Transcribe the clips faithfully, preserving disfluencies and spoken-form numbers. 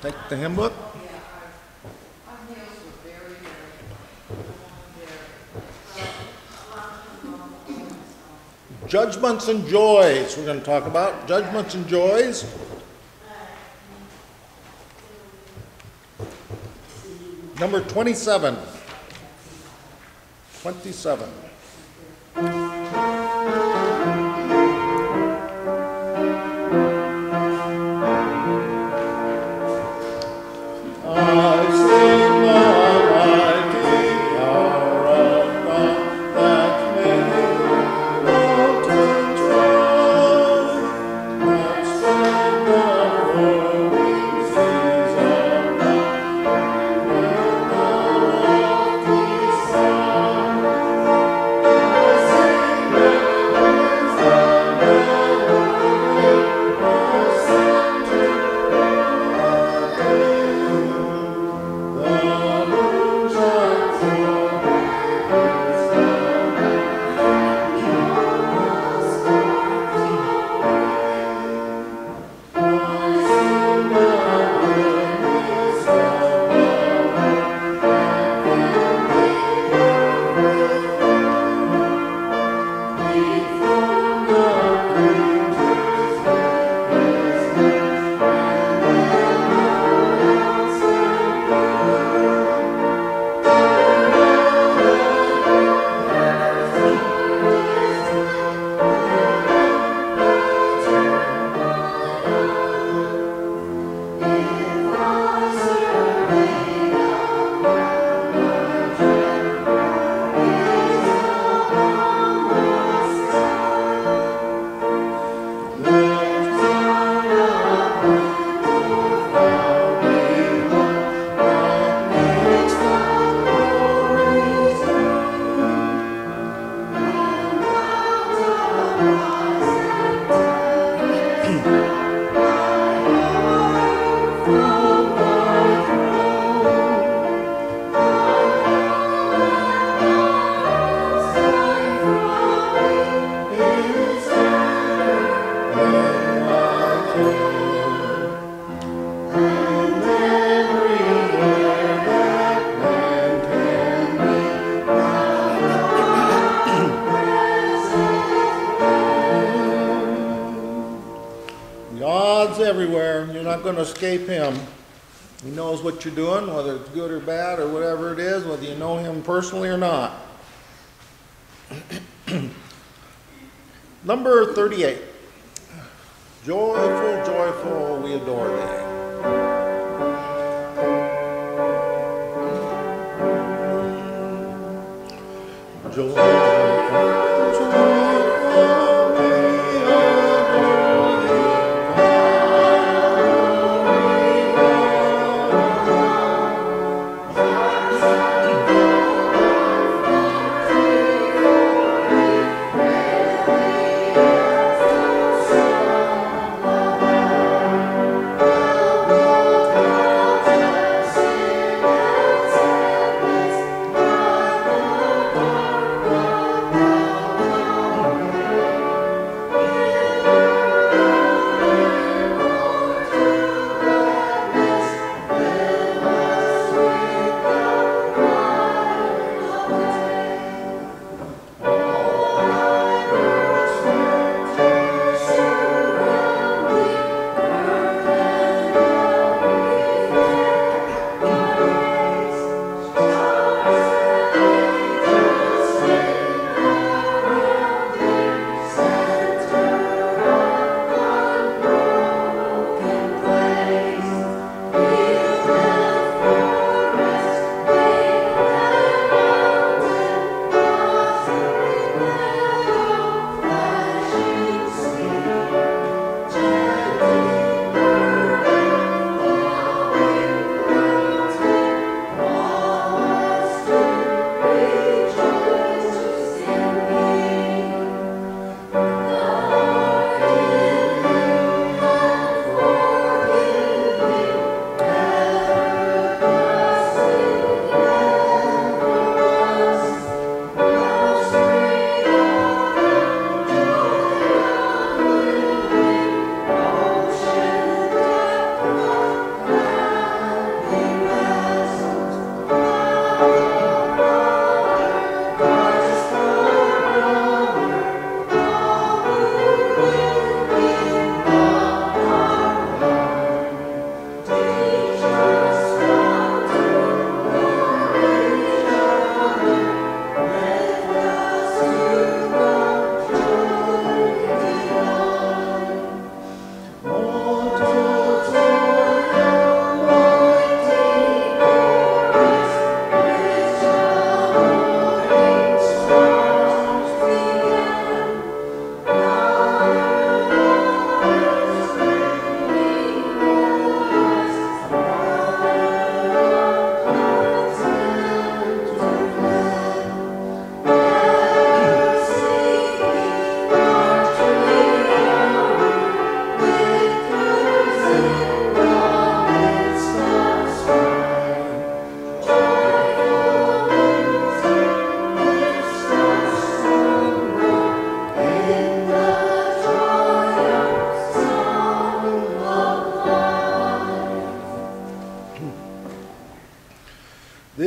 Take the hymn book. Judgments and joys, we're going to talk about. Judgments and joys. Number twenty-seven. twenty-seven. Everywhere. You're not going to escape him. He knows what you're doing, whether it's good or bad or whatever it is, whether you know him personally or not. Number thirty-eight. Joyful, joyful, we adore thee. Joyful.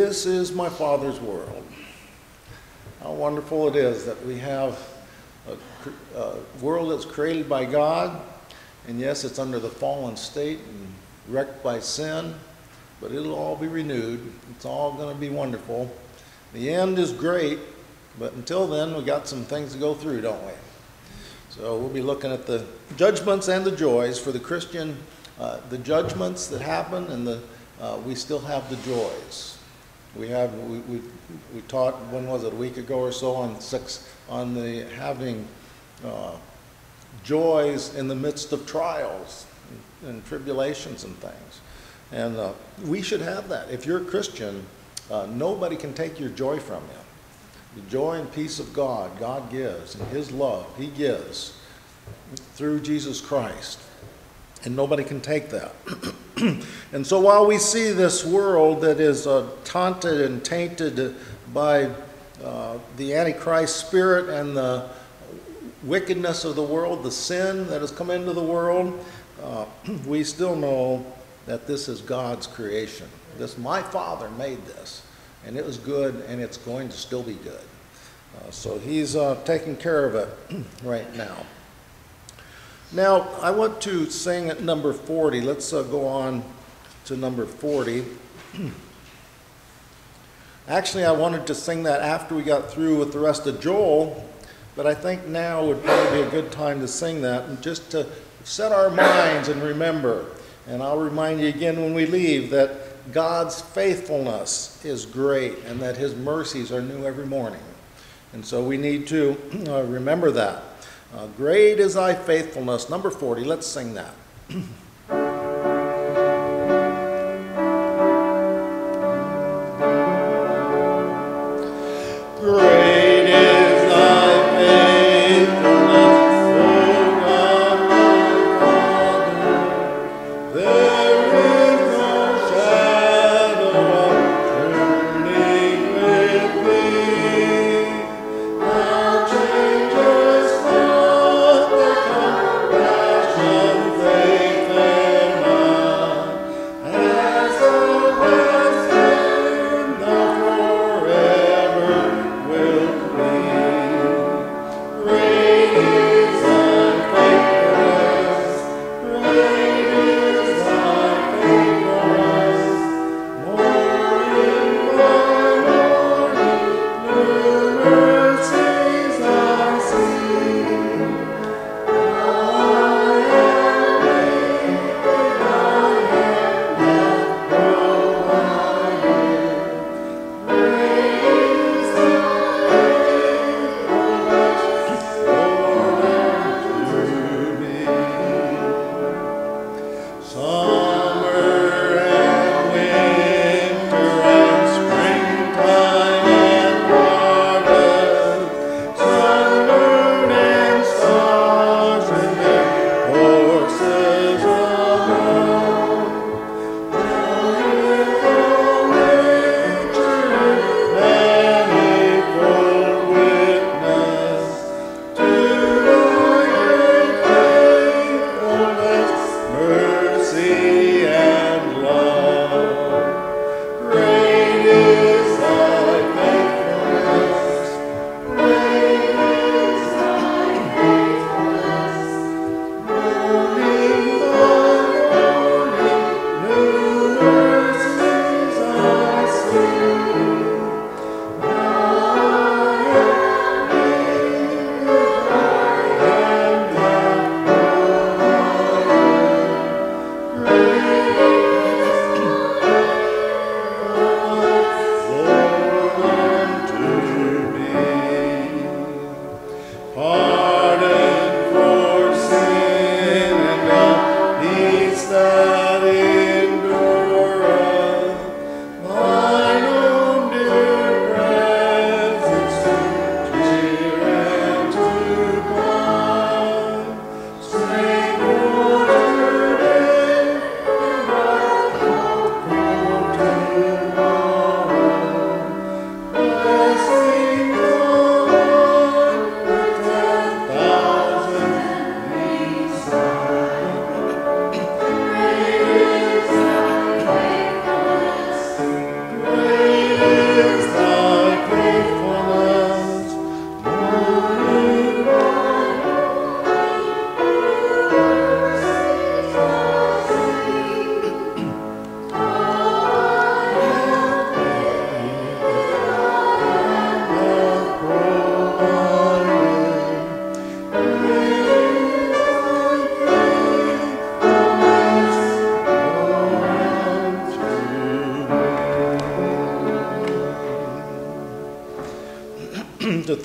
This is my Father's world. How wonderful it is that we have a, a world that's created by God, and yes, it's under the fallen state and wrecked by sin, but it'll all be renewed. It's all going to be wonderful. The end is great, but until then, we got some things to go through, don't we? So we'll be looking at the judgments and the joys for the Christian, uh, the judgments that happen, and the uh, we still have the joys. We have we, we we taught, when was it, a week ago or so, on six on the having uh, joys in the midst of trials and, and tribulations and things, and uh, we should have that. If you're a Christian, uh, nobody can take your joy from you. The joy and peace of God, God gives, and His love, He gives through Jesus Christ. And nobody can take that. And so while we see this world that is uh, taunted and tainted by uh, the Antichrist spirit and the wickedness of the world, the sin that has come into the world, uh, we still know that this is God's creation. This, my Father made this, and it was good, and it's going to still be good. Uh, so He's uh, taking care of it right now. Now, I want to sing at number forty. Let's uh, go on to number forty. Actually, I wanted to sing that after we got through with the rest of Joel, but I think now would probably be a good time to sing that, and just to set our minds and remember. And I'll remind you again when we leave that God's faithfulness is great and that His mercies are new every morning. And so we need to uh, remember that. Uh, great is thy faithfulness. Number forty, let's sing that. Great is thy faithfulness, O God my Father. There is no shadow of turning with thee. Thou changest not the compassion, faith,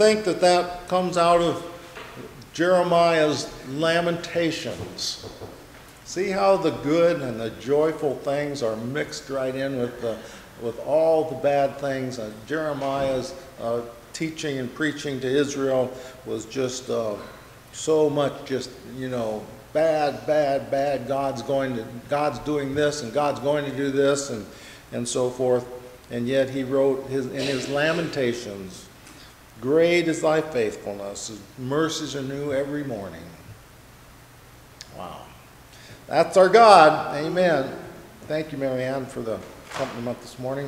think that that comes out of Jeremiah's Lamentations. See how the good and the joyful things are mixed right in with the, with all the bad things. Uh, Jeremiah's uh, teaching and preaching to Israel was just uh, so much just, you know, bad, bad, bad. God's going to, God's doing this, and God's going to do this, and, and so forth. And yet he wrote his, in his Lamentations, "Great is thy faithfulness, his mercies are new every morning." Wow. That's our God. Amen. Thank you, Mary Ann, for the accompaniment this morning.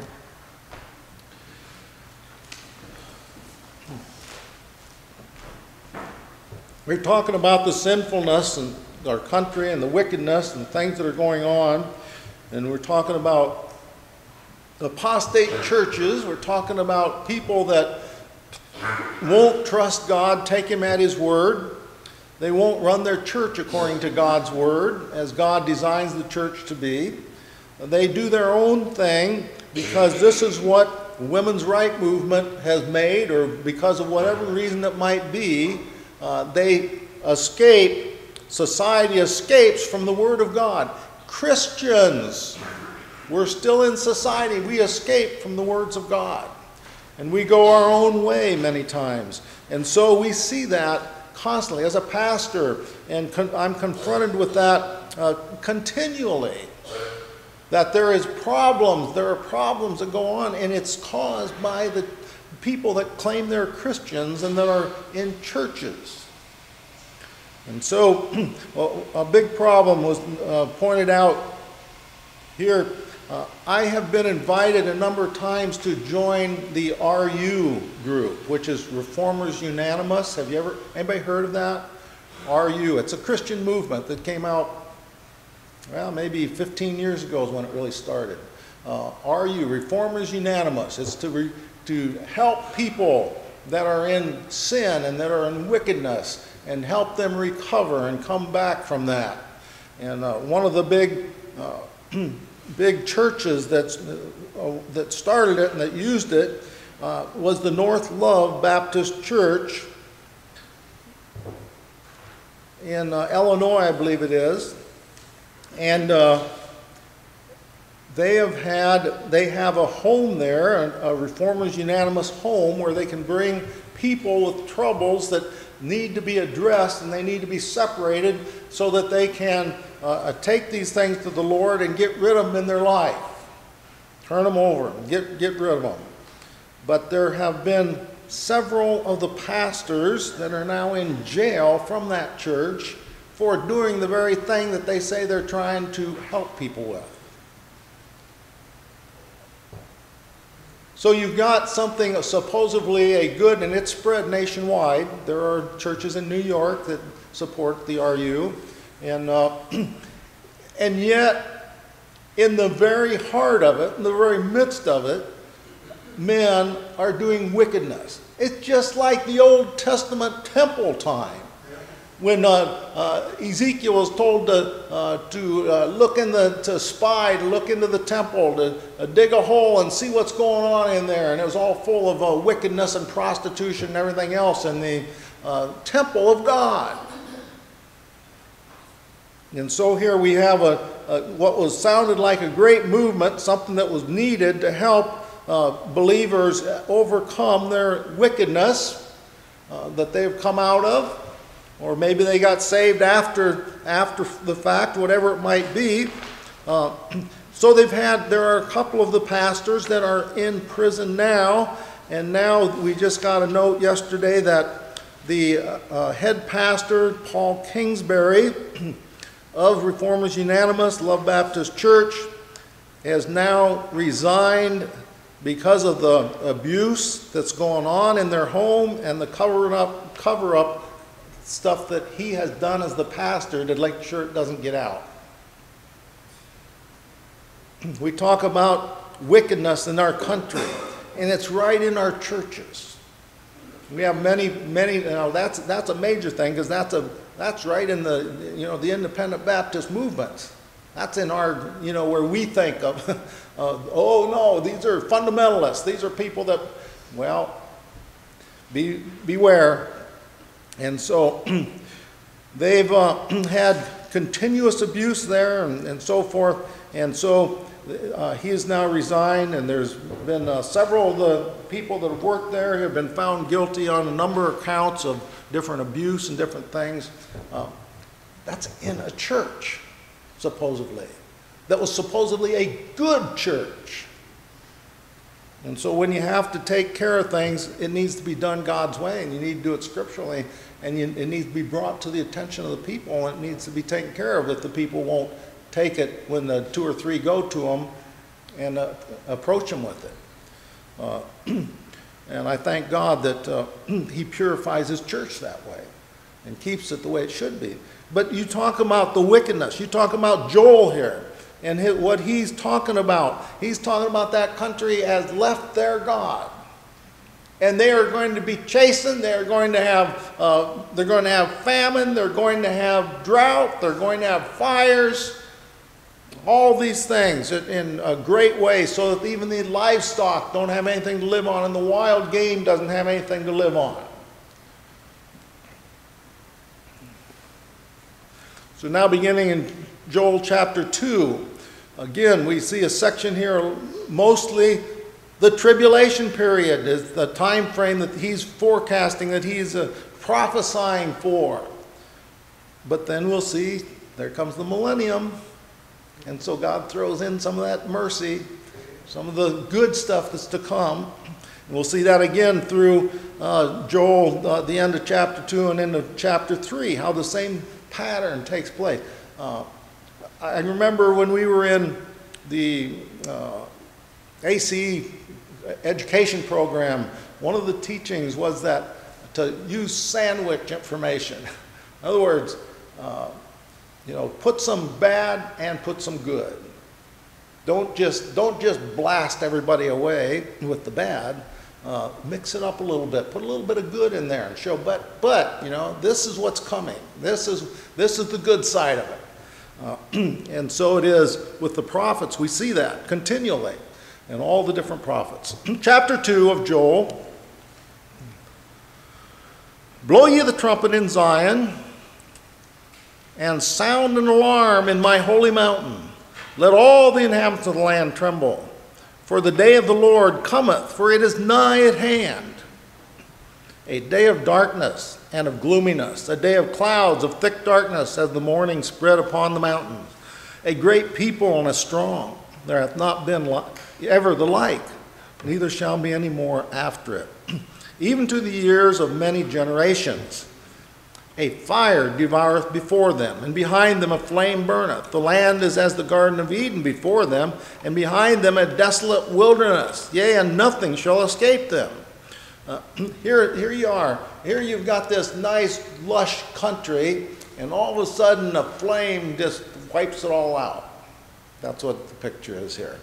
We're talking about the sinfulness in our country and the wickedness and things that are going on. And we're talking about apostate churches. We're talking about people that won't trust God, take him at his word. They won't run their church according to God's word, as God designs the church to be. They do their own thing because this is what women's right movement has made, or because of whatever reason it might be. Uh, they escape, society escapes from the word of God. Christians, we're still in society. We escape from the words of God. And we go our own way many times. And so we see that constantly as a pastor, and con I'm confronted with that uh, continually. That there is problems, there are problems that go on, and it's caused by the people that claim they're Christians and that are in churches. And so a big problem was uh, pointed out here. Uh, I have been invited a number of times to join the R U group, which is Reformers Unanimous. Have you ever, anybody heard of that? R U, it's a Christian movement that came out, well, maybe fifteen years ago is when it really started. Uh, R U, Reformers Unanimous. It's to, re, to help people that are in sin and that are in wickedness and help them recover and come back from that. And uh, one of the big uh, big churches that's, uh, that started it and that used it uh, was the North Love Baptist Church in uh, Illinois, I believe it is. And uh, they have had, they have a home there, a, a Reformers Unanimous home, where they can bring people with troubles that need to be addressed, and they need to be separated so that they can uh, take these things to the Lord and get rid of them in their life. Turn them over and get, get rid of them. But there have been several of the pastors that are now in jail from that church for doing the very thing that they say they're trying to help people with. So you've got something supposedly a good, and it's spread nationwide. There are churches in New York that support the R U. And, uh, and yet, in the very heart of it, in the very midst of it, men are doing wickedness. It's just like the Old Testament temple time, when uh, uh, Ezekiel was told to, uh, to uh, look in the, to spy, to look into the temple, to uh, dig a hole and see what's going on in there. And it was all full of uh, wickedness and prostitution and everything else in the uh, temple of God. And so here we have a, a, what was sounded like a great movement, something that was needed to help uh, believers overcome their wickedness uh, that they've come out of. Or maybe they got saved after, after the fact, whatever it might be. Uh, so they've had, there are a couple of the pastors that are in prison now. And now we just got a note yesterday that the uh, head pastor, Paul Kingsbury, of Reformers Unanimous, Love Baptist Church, has now resigned because of the abuse that's going on in their home and the cover-up, cover-up stuff that he has done as the pastor to make sure it doesn't get out. We talk about wickedness in our country, and it's right in our churches. We have many, many, you know, that's, that's a major thing, because that's, a, that's right in the, you know, the independent Baptist movements. That's in our, you know, where we think of, uh, oh no, these are fundamentalists. These are people that, well, be, beware. And so they've uh, had continuous abuse there and, and so forth. And so uh, he has now resigned, and there's been uh, several of the people that have worked there have been found guilty on a number of counts of different abuse and different things. Uh, that's in a church, supposedly. That was supposedly a good church. And so when you have to take care of things, it needs to be done God's way, and you need to do it scripturally, and you, it needs to be brought to the attention of the people, and it needs to be taken care of if the people won't take it when the two or three go to them and uh, approach them with it. Uh, and I thank God that uh, he purifies his church that way and keeps it the way it should be. But you talk about the wickedness. You talk about Joel here. And his, what he's talking about, he's talking about that country has left their God. And they are going to be chastened. They're going to have, uh, they're going to have famine. They're going to have drought. They're going to have fires. All these things in a great way, so that even the livestock don't have anything to live on, and the wild game doesn't have anything to live on. So now beginning in Joel chapter two, again, we see a section here, mostly the tribulation period is the time frame that he's forecasting, that he's uh, prophesying for. But then we'll see, there comes the millennium, and so God throws in some of that mercy, some of the good stuff that's to come. And we'll see that again through uh, Joel, uh, the end of chapter two and into chapter three, how the same pattern takes place. Uh, I remember when we were in the uh, A C E education program, one of the teachings was that to use sandwich information. In other words, uh, you know, put some bad and put some good. Don't just, don't just blast everybody away with the bad. Uh, mix it up a little bit. Put a little bit of good in there and show, but, but, you know, this is what's coming. This is, this is the good side of it. Uh, and so it is with the prophets. We see that continually in all the different prophets. Chapter two of Joel. Blow ye the trumpet in Zion, and sound an alarm in my holy mountain. Let all the inhabitants of the land tremble. For the day of the Lord cometh, for it is nigh at hand. A day of darkness and of gloominess, a day of clouds of thick darkness as the morning spread upon the mountains. A great people and a strong. There hath not been ever the like, neither shall be any more after it. Even to the years of many generations. A fire devoureth before them, and behind them a flame burneth. The land is as the Garden of Eden before them, and behind them a desolate wilderness. Yea, and nothing shall escape them. Uh, here, here you are. Here you've got this nice, lush country, and all of a sudden a flame just wipes it all out. That's what the picture is here.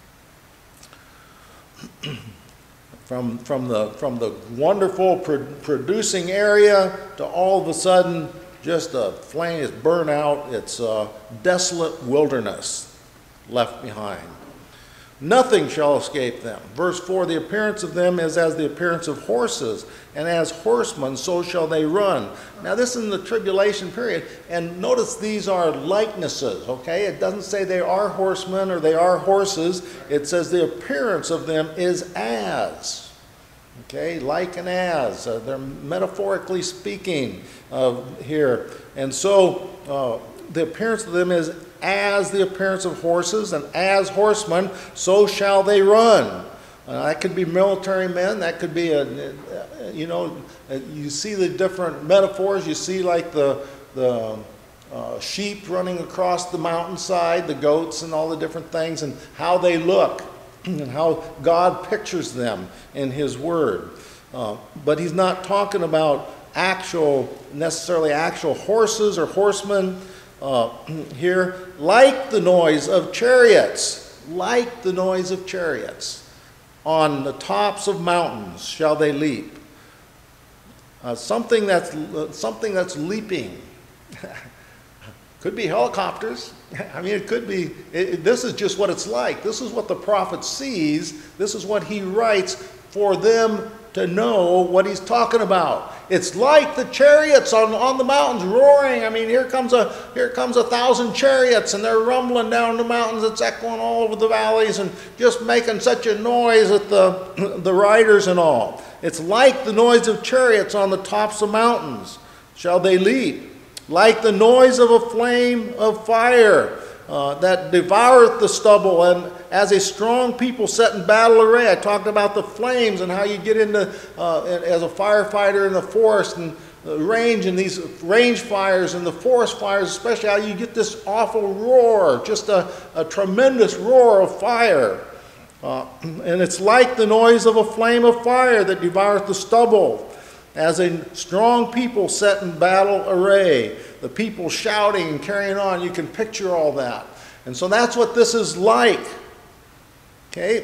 From, from, the, from the wonderful pro producing area to all of a sudden just a flame is burned out. It's a desolate wilderness left behind. Nothing shall escape them. Verse four, the appearance of them is as the appearance of horses, and as horsemen so shall they run. Now this is in the tribulation period, and notice these are likenesses, okay? It doesn't say they are horsemen or they are horses. It says the appearance of them is as, okay? Like and as. Uh, they're metaphorically speaking uh, here. And so uh, the appearance of them is as the appearance of horses, and as horsemen, so shall they run. Uh, that could be military men. That could be, a, a, you know, a, you see the different metaphors. You see like the, the uh, sheep running across the mountainside, the goats and all the different things, and how they look, and how God pictures them in his word. Uh, but he's not talking about actual, necessarily actual horses or horsemen. Uh, here, like the noise of chariots, like the noise of chariots, on the tops of mountains shall they leap. Uh, something that's uh, something that's leaping. Could be helicopters. I mean, it could be. It, it, this is just what it's like. This is what the prophet sees. This is what he writes for them to know what he's talking about. It's like the chariots on, on the mountains roaring. I mean, here comes a here comes a thousand chariots, and they're rumbling down the mountains. It's echoing all over the valleys and just making such a noise with the, the riders and all. It's like the noise of chariots on the tops of mountains shall they leap, like the noise of a flame of fire uh, that devoureth the stubble, and as a strong people set in battle array. I talked about the flames and how you get into, uh, as a firefighter in the forest and the range, and these range fires and the forest fires, especially how you get this awful roar, just a, a tremendous roar of fire. Uh, and it's like the noise of a flame of fire that devoureth the stubble, as a strong people set in battle array. The people shouting and carrying on. You can picture all that. And so that's what this is like. Okay?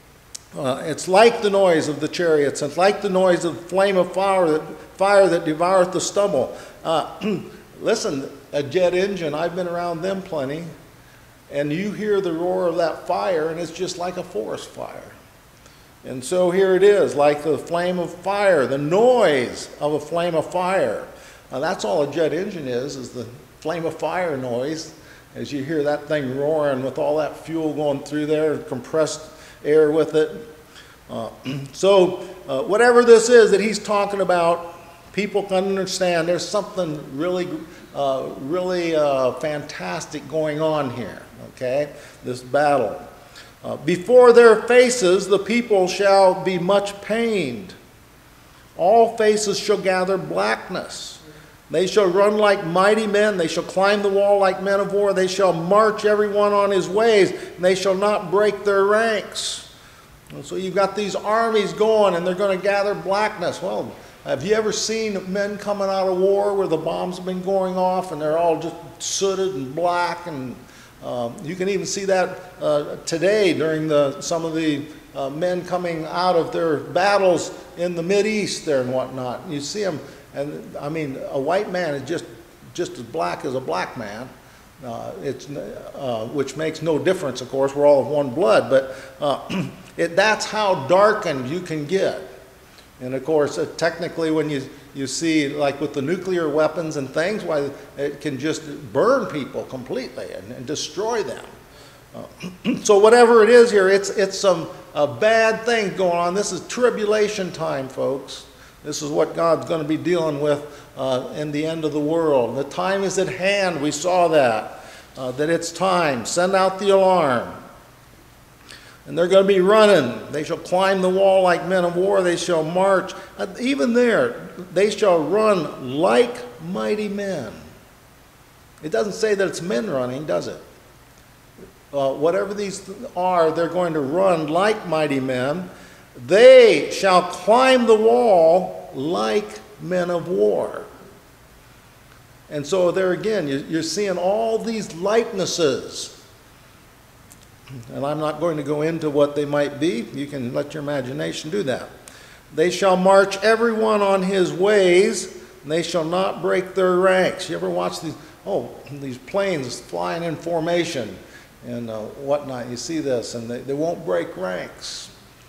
Uh, it's like the noise of the chariots. It's like the noise of the flame of fire that, fire that devoureth the stubble. Uh, listen, a jet engine, I've been around them plenty. And you hear the roar of that fire, and it's just like a forest fire. And so here it is, like the flame of fire, the noise of a flame of fire. Now that's all a jet engine is, is the flame of fire noise, as you hear that thing roaring with all that fuel going through there, compressed air with it. Uh, so uh, whatever this is that he's talking about, people can understand there's something really, uh, really uh, fantastic going on here, okay? This battle. Uh, before their faces the people shall be much pained. All faces shall gather blackness. They shall run like mighty men. They shall climb the wall like men of war. They shall march every one on his ways, and they shall not break their ranks. And so you've got these armies going, and they're going to gather blackness. Well, have you ever seen men coming out of war where the bombs have been going off, and they're all just sooted and black? And um, you can even see that uh, today during the, some of the uh, men coming out of their battles in the Mideast there and whatnot. You see them. And I mean, a white man is just, just as black as a black man, uh, it's, uh, which makes no difference, of course, we're all of one blood, but uh, it, that's how darkened you can get. And of course, uh, technically when you, you see, like with the nuclear weapons and things, why it can just burn people completely and, and destroy them. Uh, so whatever it is here, it's, it's some a bad thing going on. This is tribulation time, folks. This is what God's going to be dealing with uh, in the end of the world. The time is at hand. We saw that, uh, that it's time. Send out the alarm. And they're going to be running. They shall climb the wall like men of war. They shall march. Uh, even there, they shall run like mighty men. It doesn't say that it's men running, does it? Uh, whatever these are, they're going to run like mighty men. They shall climb the wall like men of war. And so there again, you're seeing all these likenesses. And I'm not going to go into what they might be. You can let your imagination do that. They shall march everyone on his ways, and they shall not break their ranks. You ever watch these, oh, these planes flying in formation and uh, whatnot? You see this, and they, they won't break ranks.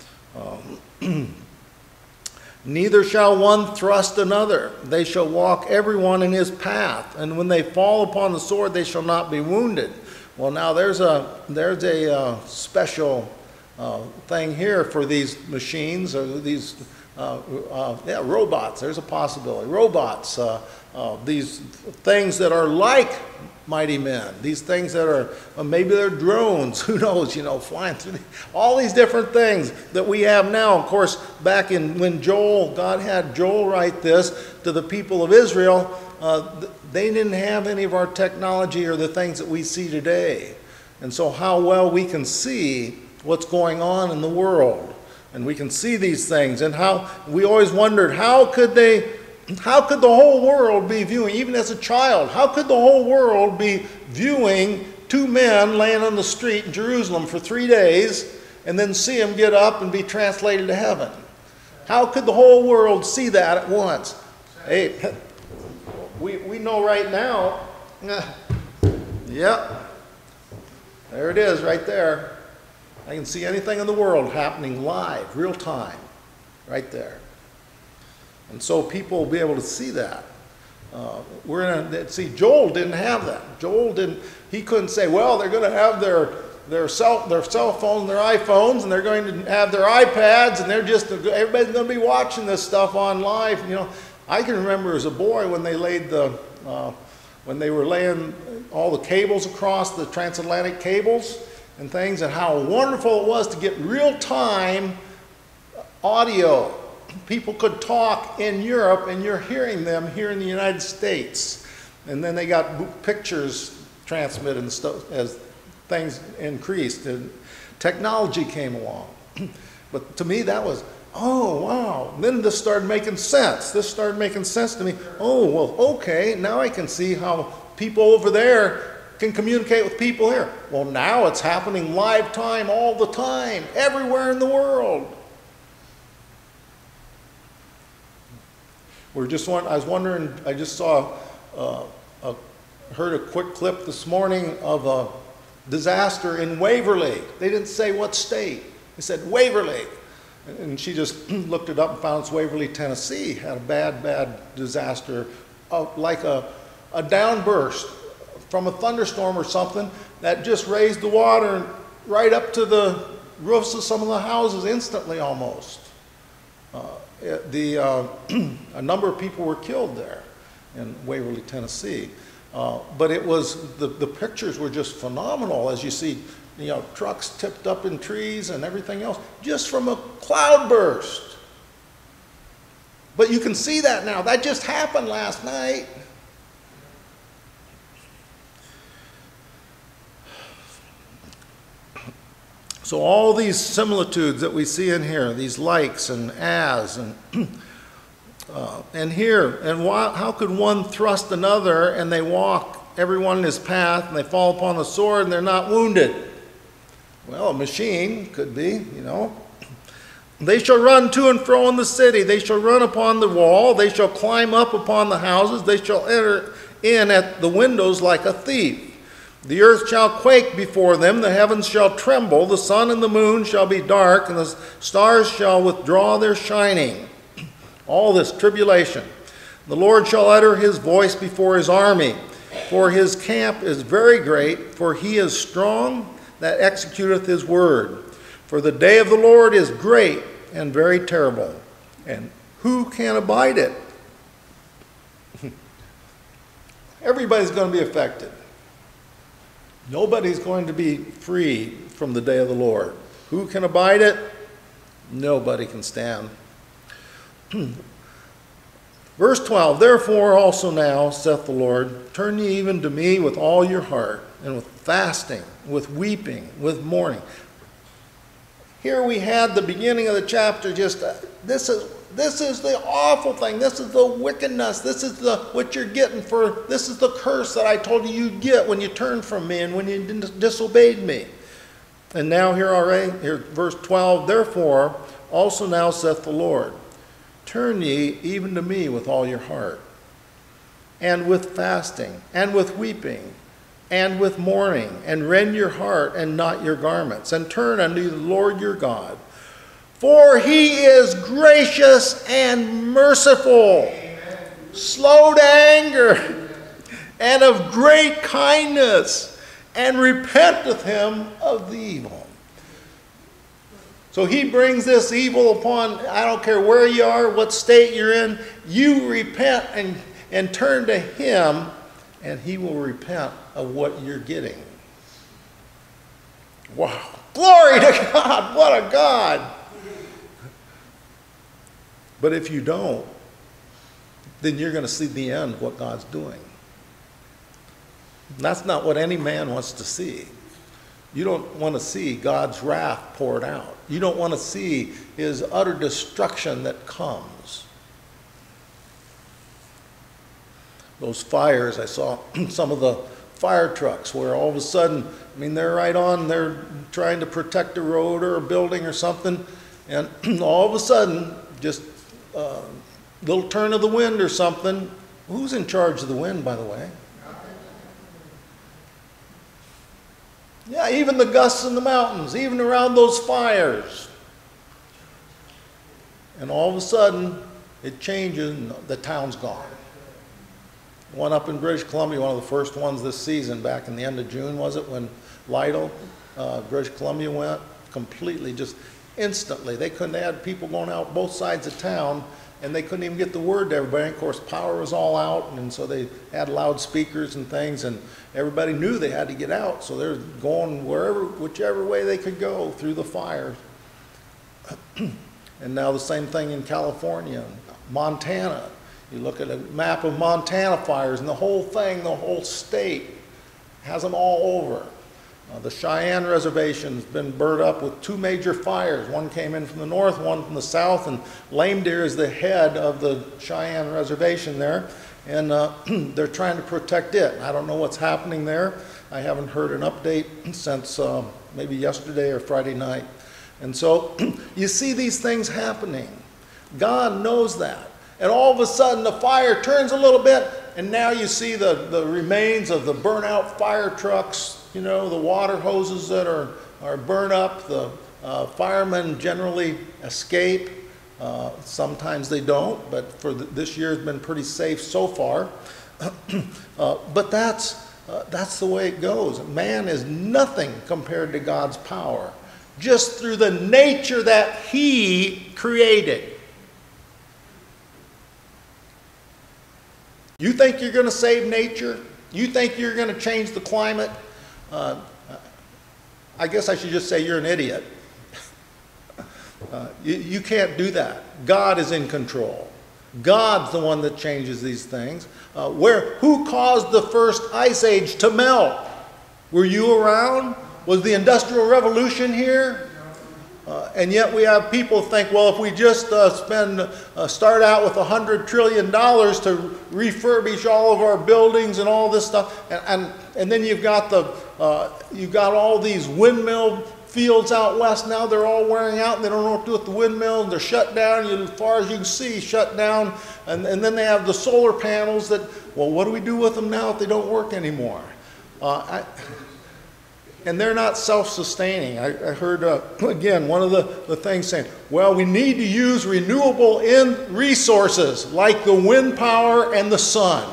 Um, Neither shall one thrust another. They shall walk everyone in his path. And when they fall upon the sword, they shall not be wounded. Well, now there's a, there's a uh, special uh, thing here for these machines, or these uh, uh, yeah, robots. There's a possibility. Robots, uh, uh, these things that are like mighty men, these things that are, uh, maybe they're drones, who knows, you know, flying through the, all these different things that we have now. Of course, back in when Joel, God had Joel write this to the people of Israel, uh, they didn't have any of our technology or the things that we see today. And so how well we can see what's going on in the world, and we can see these things, and how we always wondered, how could they How could the whole world be viewing, even as a child, how could the whole world be viewing two men laying on the street in Jerusalem for three days and then see them get up and be translated to heaven? How could the whole world see that at once? Hey, we, we know right now, yep, there it is right there. I can see anything in the world happening live, real time, right there. And so people will be able to see that. Uh, we're gonna see. Joel didn't have that. Joel didn't. He couldn't say, "Well, they're going to have their their cell their cell phones, their iPhones, and they're going to have their iPads, and they're just everybody's going to be watching this stuff on live." You know, I can remember as a boy when they laid the uh, when they were laying all the cables across the transatlantic cables and things, and how wonderful it was to get real time audio. People could talk in Europe, and you're hearing them here in the United States. And then they got pictures transmitted and stuff as things increased and technology came along. But to me, that was, oh, wow. And then this started making sense. This started making sense to me. Oh, well, okay, now I can see how people over there can communicate with people here. Well, now it's happening live time all the time, everywhere in the world. We're just I was wondering, I just saw, uh, a, heard a quick clip this morning of a disaster in Waverly. They didn't say what state. They said Waverly. And she just looked it up and found it's Waverly, Tennessee. Had a bad, bad disaster, uh, like a, a downburst from a thunderstorm or something that just raised the water right up to the roofs of some of the houses instantly almost. Uh, The, uh, a number of people were killed there in Waverly, Tennessee. Uh, but it was, the, the pictures were just phenomenal as you see, you know, trucks tipped up in trees and everything else, just from a cloudburst. But you can see that now. That just happened last night. So all these similitudes that we see in here, these likes and as, and uh, and here, and why, how could one thrust another and they walk everyone in his path and they fall upon the sword and they're not wounded? Well, a machine could be, you know. They shall run to and fro in the city. They shall run upon the wall. They shall climb up upon the houses. They shall enter in at the windows like a thief. The earth shall quake before them, the heavens shall tremble, the sun and the moon shall be dark, and the stars shall withdraw their shining. All this tribulation. The Lord shall utter his voice before his army, for his camp is very great, for he is strong that executeth his word. For the day of the Lord is great and very terrible, and who can abide it? Everybody's going to be affected. Nobody's going to be free from the day of the Lord. Who can abide it? Nobody can stand. Verse twelve, therefore also now, saith the Lord, turn ye even to me with all your heart, and with fasting, with weeping, with mourning. Here we had the beginning of the chapter, just, uh, this is This is the awful thing. This is the wickedness. This is the what you're getting for, this is the curse that I told you you'd get when you turned from me and when you disobeyed me. And now here already, here verse twelve, therefore also now saith the Lord, turn ye even to me with all your heart, and with fasting, and with weeping, and with mourning, and rend your heart and not your garments, and turn unto the Lord your God. For he is gracious and merciful, amen, slow to anger, amen, and of great kindness, and repenteth him of the evil. So he brings this evil upon, I don't care where you are, what state you're in, you repent and, and turn to him, and he will repent of what you're getting. Wow. Glory to God. What a God. But if you don't, then you're going to see the end of what God's doing. That's not what any man wants to see. You don't want to see God's wrath poured out. You don't want to see his utter destruction that comes. Those fires, I saw some of the fire trucks where all of a sudden, I mean, they're right on, they're trying to protect a road or a building or something, and all of a sudden, just a little turn of the wind or something. Who's in charge of the wind, by the way? Yeah, even the gusts in the mountains, even around those fires. And all of a sudden, it changes and the town's gone. One up in British Columbia, one of the first ones this season, back in the end of June, was it, when Lytle, uh, British Columbia went, completely, just instantly. They couldn't, they had people going out both sides of town, and they couldn't even get the word to everybody. And of course, power was all out, and so they had loudspeakers and things, and everybody knew they had to get out, so they're going wherever, whichever way they could go through the fires. And now the same thing in California, Montana. You look at a map of Montana fires, and the whole thing, the whole state, has them all over. Uh, the Cheyenne Reservation's been burnt up with two major fires. One came in from the north, one from the south, and Lame Deer is the head of the Cheyenne Reservation there, and uh, they're trying to protect it. I don't know what's happening there. I haven't heard an update since uh, maybe yesterday or Friday night. And so you see these things happening. God knows that. And all of a sudden the fire turns a little bit, and now you see the, the remains of the burnt-out fire trucks, you know, the water hoses that are, are burnt up. The uh, firemen generally escape. Uh, sometimes they don't, but for the, this year has been pretty safe so far. uh, but that's, uh, that's the way it goes. Man is nothing compared to God's power, just through the nature that He created. You think you're going to save nature? You think you're going to change the climate? Uh, I guess I should just say you're an idiot. uh, you, you can't do that. God is in control. God's the one that changes these things. Uh, where, who caused the first ice age to melt? Were you around? Was the Industrial Revolution here? Uh, and yet we have people think, well, if we just uh, spend, uh, start out with a hundred trillion dollars to refurbish all of our buildings and all this stuff, and and, and then you've got the, uh, you've got all these windmill fields out west now. They're all wearing out, and they don't know what to do with the windmills. They're shut down, you, as far as you can see, shut down. And and then they have the solar panels that, well, what do we do with them now if they don't work anymore? Uh, I, And they're not self-sustaining. I, I heard, uh, again, one of the, the things saying, well, we need to use renewable in resources like the wind power and the sun.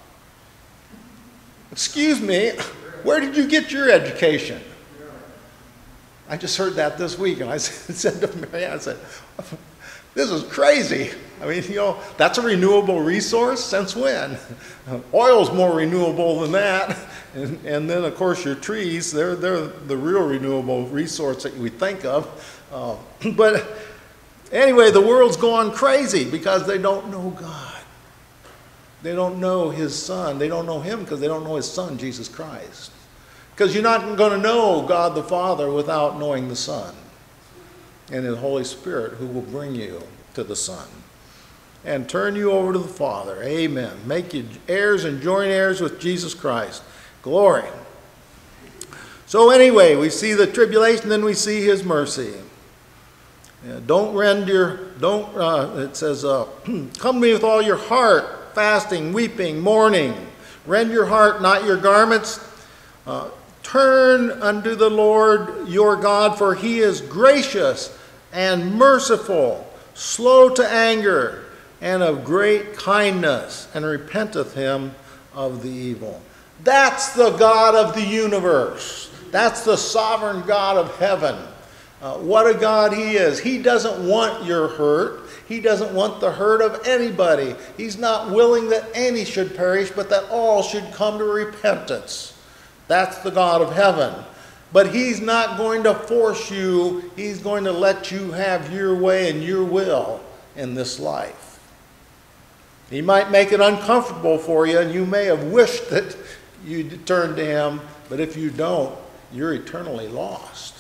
Excuse me, where did you get your education? I just heard that this week, and I said to Marianne, I said, this is crazy. I mean, you know, that's a renewable resource? Since when? Oil's more renewable than that. And, and then, of course, your trees, they're, they're the real renewable resource that we think of. Uh, but anyway, the world's gone crazy because they don't know God. They don't know His Son. They don't know Him because they don't know His Son, Jesus Christ. Because you're not going to know God the Father without knowing the Son and the Holy Spirit, who will bring you to the Son and turn you over to the Father. Amen. Make you heirs and joint heirs with Jesus Christ. Glory. So anyway, we see the tribulation, then we see His mercy. Yeah, don't rend your, don't, uh, it says, uh, come to me with all your heart, fasting, weeping, mourning. Rend your heart, not your garments. Uh, turn unto the Lord your God, for He is gracious and merciful, slow to anger, and of great kindness, and repenteth him of the evil. That's the God of the universe. That's the sovereign God of heaven. Uh, what a God He is. He doesn't want your hurt. He doesn't want the hurt of anybody. He's not willing that any should perish, but that all should come to repentance. That's the God of heaven. But He's not going to force you. He's going to let you have your way and your will in this life. He might make it uncomfortable for you, and you may have wished that you turn to Him, but if you don't, you're eternally lost.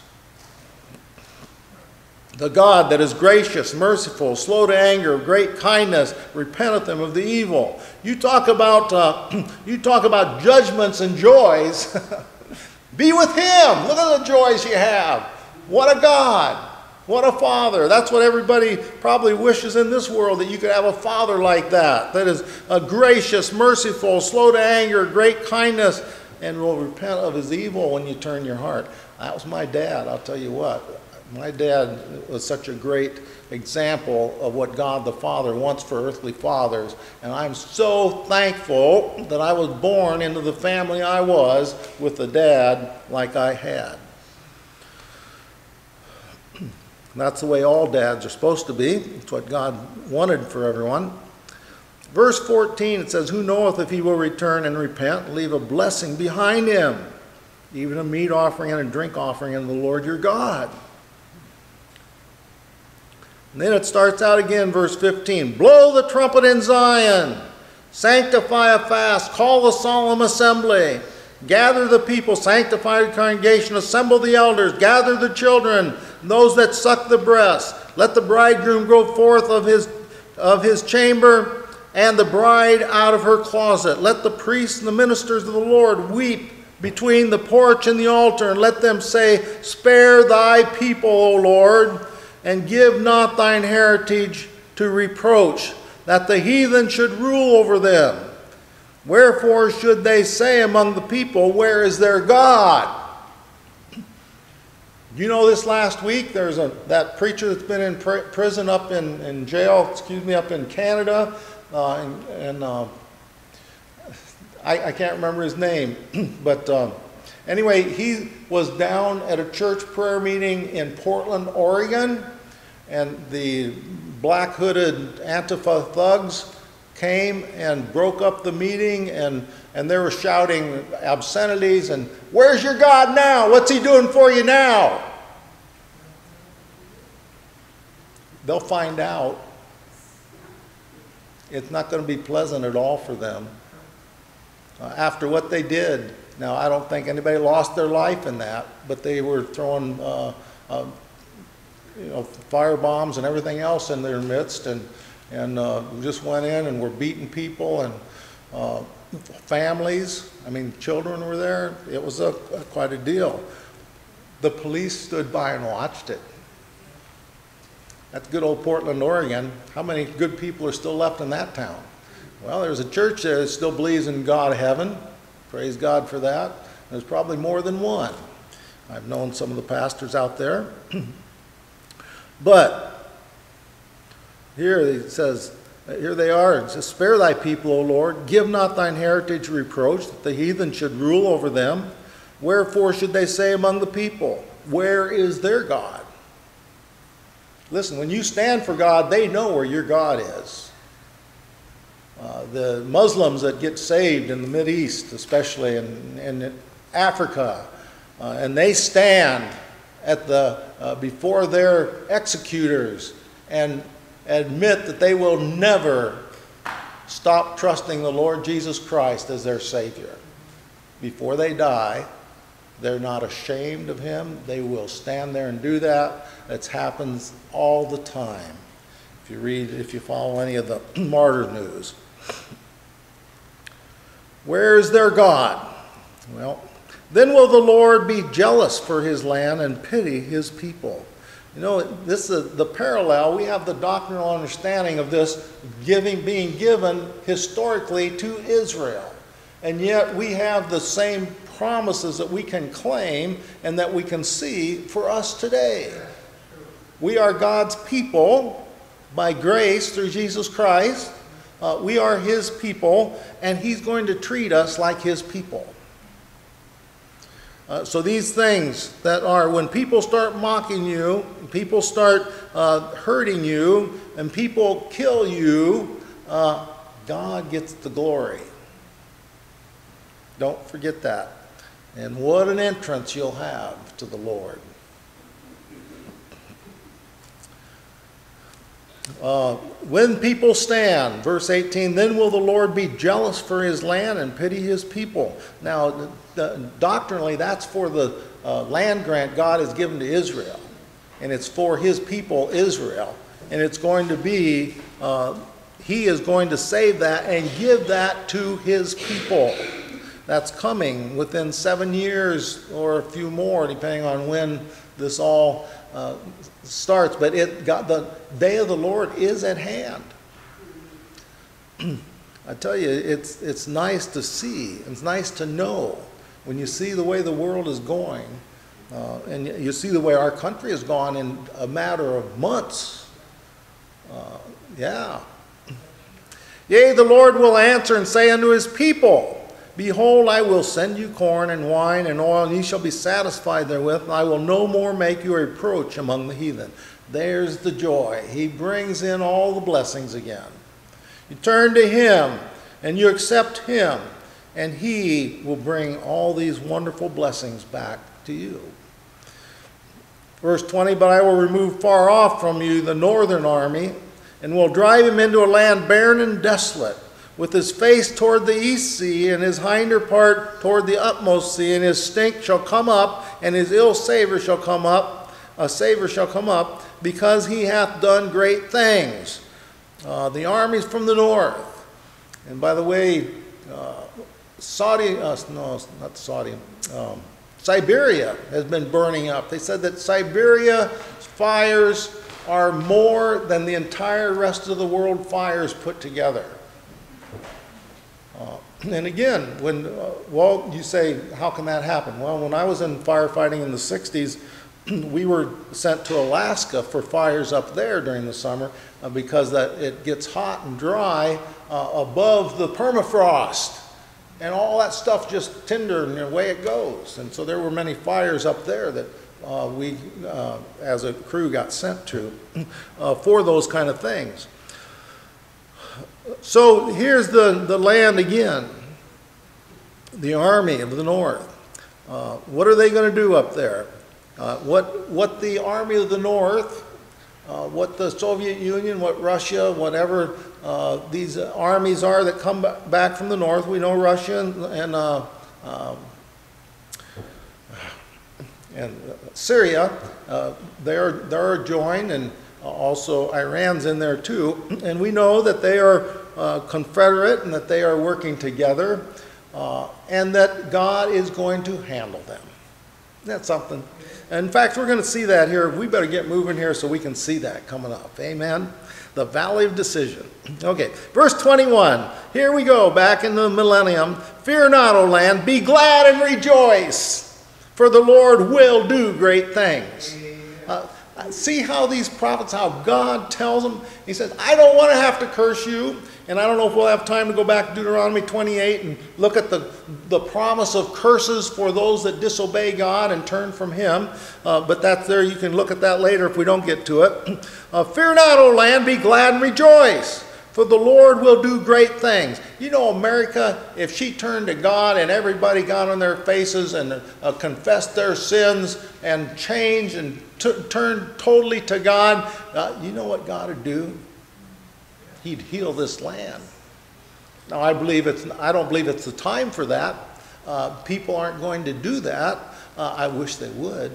The God that is gracious, merciful, slow to anger, of great kindness, repenteth him of the evil. You talk about, uh, you talk about judgments and joys. Be with Him. Look at the joys you have. What a God. What a Father. That's what everybody probably wishes in this world, that you could have a Father like that, that is a gracious, merciful, slow to anger, great kindness, and will repent of his evil when you turn your heart. That was my dad, I'll tell you what. My dad was such a great example of what God the Father wants for earthly fathers, and I'm so thankful that I was born into the family I was with a dad like I had. That's the way all dads are supposed to be. It's what God wanted for everyone. Verse fourteen, it says, "Who knoweth if he will return and repent, and leave a blessing behind him, even a meat offering and a drink offering unto the Lord your God." And then it starts out again, verse fifteen. "Blow the trumpet in Zion, sanctify a fast, call a solemn assembly, gather the people, sanctify the congregation, assemble the elders, gather the children, those that suck the breast. Let the bridegroom go forth of his, of his chamber, and the bride out of her closet. Let the priests and the ministers of the Lord weep between the porch and the altar, and let them say, Spare thy people, O Lord, and give not thine heritage to reproach, that the heathen should rule over them. Wherefore should they say among the people, Where is their God?" You know, this last week, there's a that preacher that's been in pr prison up in, in jail, excuse me, up in Canada, uh, and, and uh, I, I can't remember his name, but uh, anyway, he was down at a church prayer meeting in Portland, Oregon, and the black hooded Antifa thugs came and broke up the meeting, and, and they were shouting obscenities and, "Where's your God now? What's he doing for you now?" They'll find out. It's not going to be pleasant at all for them. Uh, after what they did, now I don't think anybody lost their life in that, but they were throwing uh, uh, you know, fire bombs and everything else in their midst, and and uh, just went in and were beating people and uh, families. I mean, children were there. It was a, a, quite a deal. The police stood by and watched it. That's good old Portland, Oregon. How many good people are still left in that town? Well, there's a church there that still believes in God of heaven. Praise God for that. There's probably more than one. I've known some of the pastors out there. But here it says, here they are. It says, "Spare thy people, O Lord. Give not thine heritage reproach, that the heathen should rule over them. Wherefore should they say among the people, Where is their God?" Listen, when you stand for God, they know where your God is. Uh, the Muslims that get saved in the Mideast, especially in, in Africa, uh, and they stand at the uh, before their executors and admit that they will never stop trusting the Lord Jesus Christ as their Savior. Before they die, they're not ashamed of him. They will stand there and do that. It happens all the time. If you read, if you follow any of the martyr news. Where is their God? Well, then will the Lord be jealous for his land and pity his people. You know, this is the parallel. We have the doctrinal understanding of this giving, being given historically to Israel. And yet we have the same promises that we can claim and that we can see for us today. We are God's people by grace through Jesus Christ. Uh, we are his people, and he's going to treat us like his people. Uh, so these things that are, when people start mocking you, people start uh, hurting you, and people kill you, uh, God gets the glory. Don't forget that. And what an entrance you'll have to the Lord. Uh, when people stand, verse eighteen, then will the Lord be jealous for his land and pity his people. Now, the, the, doctrinally, that's for the uh, land grant God has given to Israel. And it's for his people, Israel. And it's going to be, uh, he is going to save that and give that to his people. That's coming within seven years or a few more, depending on when this all uh, starts. But it got, the day of the Lord is at hand. I tell you, it's, it's nice to see. It's nice to know when you see the way the world is going, Uh, and you see the way our country has gone in a matter of months. Uh, yeah. Yea, the Lord will answer and say unto his people, Behold, I will send you corn and wine and oil, and ye shall be satisfied therewith, and I will no more make you a reproach among the heathen. There's the joy. He brings in all the blessings again. You turn to him, and you accept him, and he will bring all these wonderful blessings back to you. Verse twenty, But I will remove far off from you the northern army, and will drive him into a land barren and desolate, with his face toward the east sea, and his hinder part toward the utmost sea, and his stink shall come up, and his ill savor shall come up, a savor shall come up, because he hath done great things. Uh, the armies from the north. And by the way, uh, Saudi, uh, no, not Saudi, um, Siberia has been burning up. They said that Siberia fires are more than the entire rest of the world fires put together. Uh, and again, when, uh, well, you say, how can that happen? Well, when I was in firefighting in the sixties, we were sent to Alaska for fires up there during the summer uh, because that it gets hot and dry uh, above the permafrost. And all that stuff just tindered and away it goes. And so there were many fires up there that uh, we, uh, as a crew, got sent to uh, for those kind of things. So here's the, the land again, the army of the north. Uh, what are they going to do up there? Uh, what, what the army of the north, uh, what the Soviet Union, what Russia, whatever uh, these armies are that come back from the north, we know Russia and, and, uh, um, and Syria, uh, they're, they're joined, and also Iran's in there too, and we know that they are uh, confederate and that they are working together, uh, and that God is going to handle them. That's something. In fact, we're going to see that here. We better get moving here so we can see that coming up. Amen. The Valley of Decision. Okay, verse twenty-one. Here we go, back in the millennium. Fear not, O land, be glad and rejoice, for the Lord will do great things. Uh, see how these prophets, how God tells them, he says, I don't want to have to curse you. And I don't know if we'll have time to go back to Deuteronomy twenty-eight and look at the, the promise of curses for those that disobey God and turn from him. Uh, but that's there. You can look at that later if we don't get to it. Uh, Fear not, O land, be glad and rejoice, for the Lord will do great things. You know, America, if she turned to God and everybody got on their faces and uh, confessed their sins and changed and turned totally to God, uh, you know what God would do? He'd heal this land. Now, I believe it's, I don't believe it's the time for that. Uh, people aren't going to do that. Uh, I wish they would.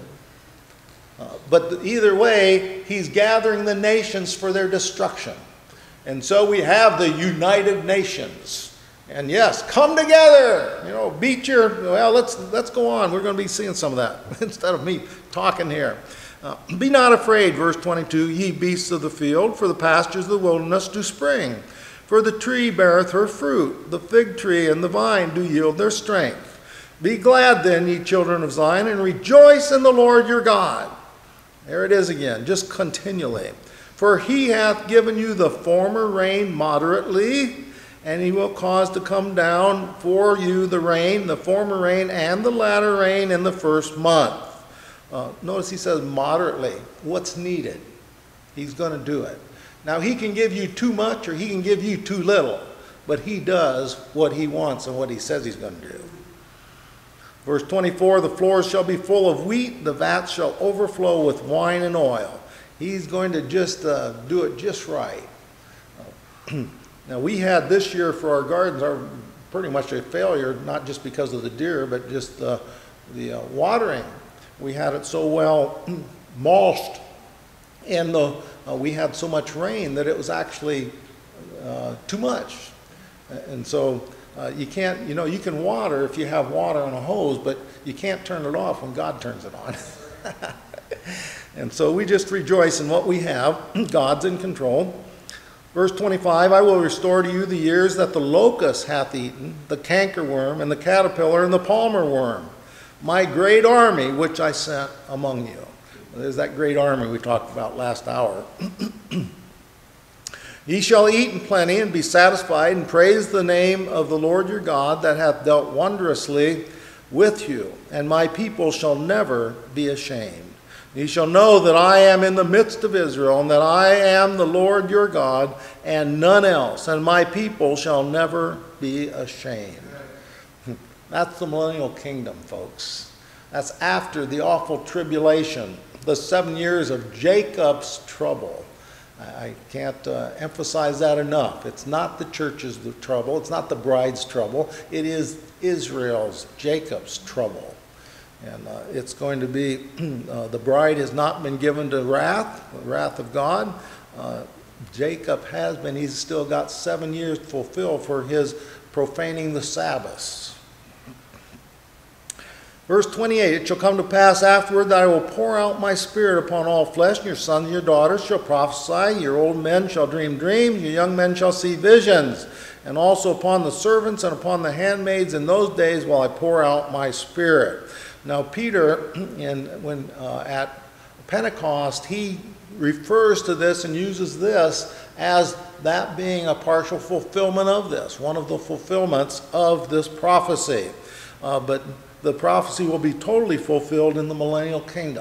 Uh, but either way, he's gathering the nations for their destruction. And so we have the United Nations. And yes, come together. You know, beat your, well, let's, let's go on. We're going to be seeing some of that instead of me talking here. Uh, be not afraid, verse twenty-two, ye beasts of the field, for the pastures of the wilderness do spring. For the tree beareth her fruit, the fig tree and the vine do yield their strength. Be glad then, ye children of Zion, and rejoice in the Lord your God. There it is again, just continually. For he hath given you the former rain moderately, and he will cause to come down for you the rain, the former rain and the latter rain in the first month. Uh, notice he says moderately. What's needed? He's going to do it. Now, he can give you too much or he can give you too little, but he does what he wants and what he says he's going to do. Verse twenty-four, the floors shall be full of wheat, the vats shall overflow with wine and oil. He's going to just uh, do it just right. Uh, now, we had this year for our gardens our pretty much a failure, not just because of the deer, but just uh, the uh, watering. We had it so well mulched, and the, uh, we had so much rain that it was actually uh, too much. And so uh, you can't, you know, you can water if you have water on a hose, but you can't turn it off when God turns it on. And so we just rejoice in what we have. God's in control. Verse twenty-five, I will restore to you the years that the locust hath eaten, the cankerworm, and the caterpillar, and the palmer worm. my great army which I sent among you. There's that great army we talked about last hour. Ye shall eat in plenty and be satisfied, and praise the name of the Lord your God that hath dealt wondrously with you, and my people shall never be ashamed. Ye shall know that I am in the midst of Israel, and that I am the Lord your God, and none else, and my people shall never be ashamed. That's the millennial kingdom, folks. That's after the awful tribulation, the seven years of Jacob's trouble. I can't uh, emphasize that enough. It's not the church's trouble. It's not the bride's trouble. It is Israel's, Jacob's trouble. And uh, it's going to be, uh, the bride has not been given to wrath, the wrath of God. Uh, Jacob has been. He's still got seven years to fulfill for his profaning the Sabbaths. Verse twenty-eight, it shall come to pass afterward that I will pour out my spirit upon all flesh, and your sons and your daughters shall prophesy, your old men shall dream dreams, your young men shall see visions, and also upon the servants and upon the handmaids in those days will I pour out my spirit. Now Peter, in, when uh, at Pentecost, he refers to this and uses this as that being a partial fulfillment of this, one of the fulfillments of this prophecy. Uh, but the prophecy will be totally fulfilled in the millennial kingdom.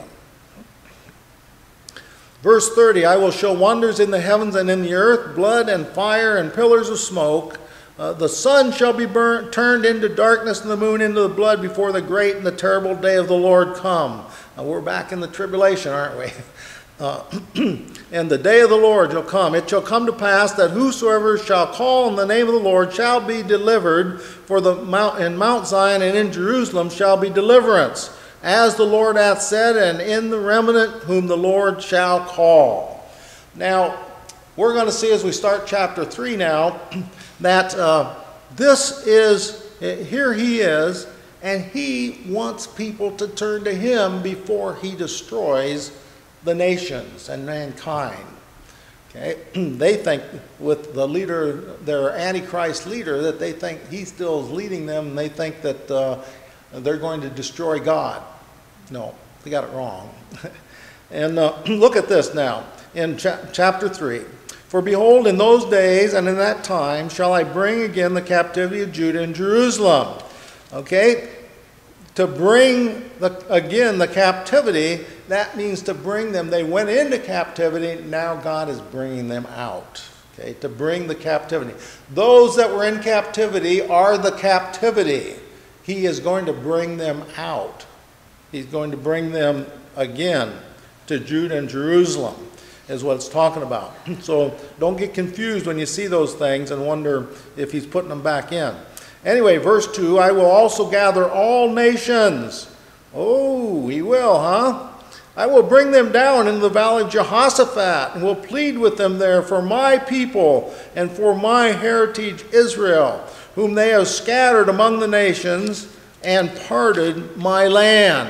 Verse thirty, I will show wonders in the heavens and in the earth, blood and fire and pillars of smoke. Uh, the sun shall be burnt, turned into darkness, and the moon into the blood before the great and the terrible day of the Lord come. Now, we're back in the tribulation, aren't we? Uh, and the day of the Lord shall come. It shall come to pass that whosoever shall call on the name of the Lord shall be delivered. For the mount, in Mount Zion and in Jerusalem shall be deliverance, as the Lord hath said, and in the remnant whom the Lord shall call. Now, we're going to see as we start chapter three now, that uh, this is, here he is, and he wants people to turn to him before he destroys the nations and mankind. Okay? They think with the leader, their Antichrist leader, that they think he still is leading them, and they think that uh, they're going to destroy God. No, they got it wrong. And uh, look at this now in cha chapter three. For behold, in those days and in that time shall I bring again the captivity of Judah and Jerusalem. Okay? To bring the, again the captivity, that means to bring them. They went into captivity, now God is bringing them out. Okay, to bring the captivity. Those that were in captivity are the captivity. He is going to bring them out. He's going to bring them again to Judah and Jerusalem, is what it's talking about. So don't get confused when you see those things and wonder if he's putting them back in. Anyway, verse two, I will also gather all nations. Oh, he will, huh? I will bring them down into the valley of Jehoshaphat, and will plead with them there for my people and for my heritage Israel, whom they have scattered among the nations and parted my land.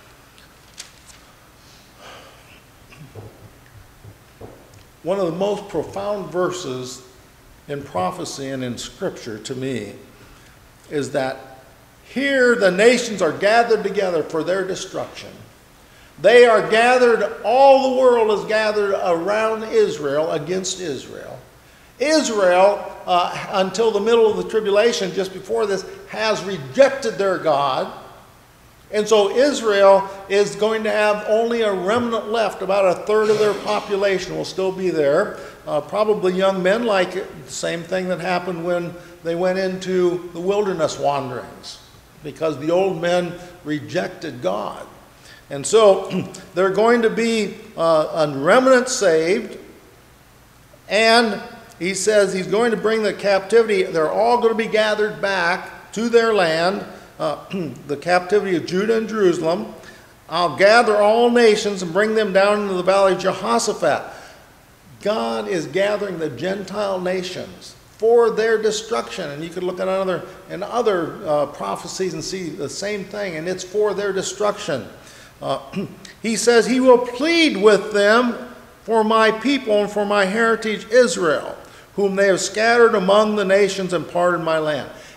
One of the most profound verses in prophecy and in Scripture to me is that here the nations are gathered together for their destruction. They are gathered, all the world is gathered around Israel, against Israel. Israel, uh, until the middle of the tribulation, just before this, has rejected their God. And so Israel is going to have only a remnant left. About a third of their population will still be there. Uh, probably young men, like it, the same thing that happened when they went into the wilderness wanderings, because the old men rejected God. And so they're going to be uh, a remnant saved, and he says he's going to bring the captivity. They're all going to be gathered back to their land, uh, the captivity of Judah and Jerusalem. I'll gather all nations and bring them down into the valley of Jehoshaphat. God is gathering the Gentile nations for their destruction. And you could look at other, and other uh, prophecies and see the same thing, and it's for their destruction. Uh, he says he will plead with them for my people and for my heritage Israel, whom they have scattered among the nations and parted my land.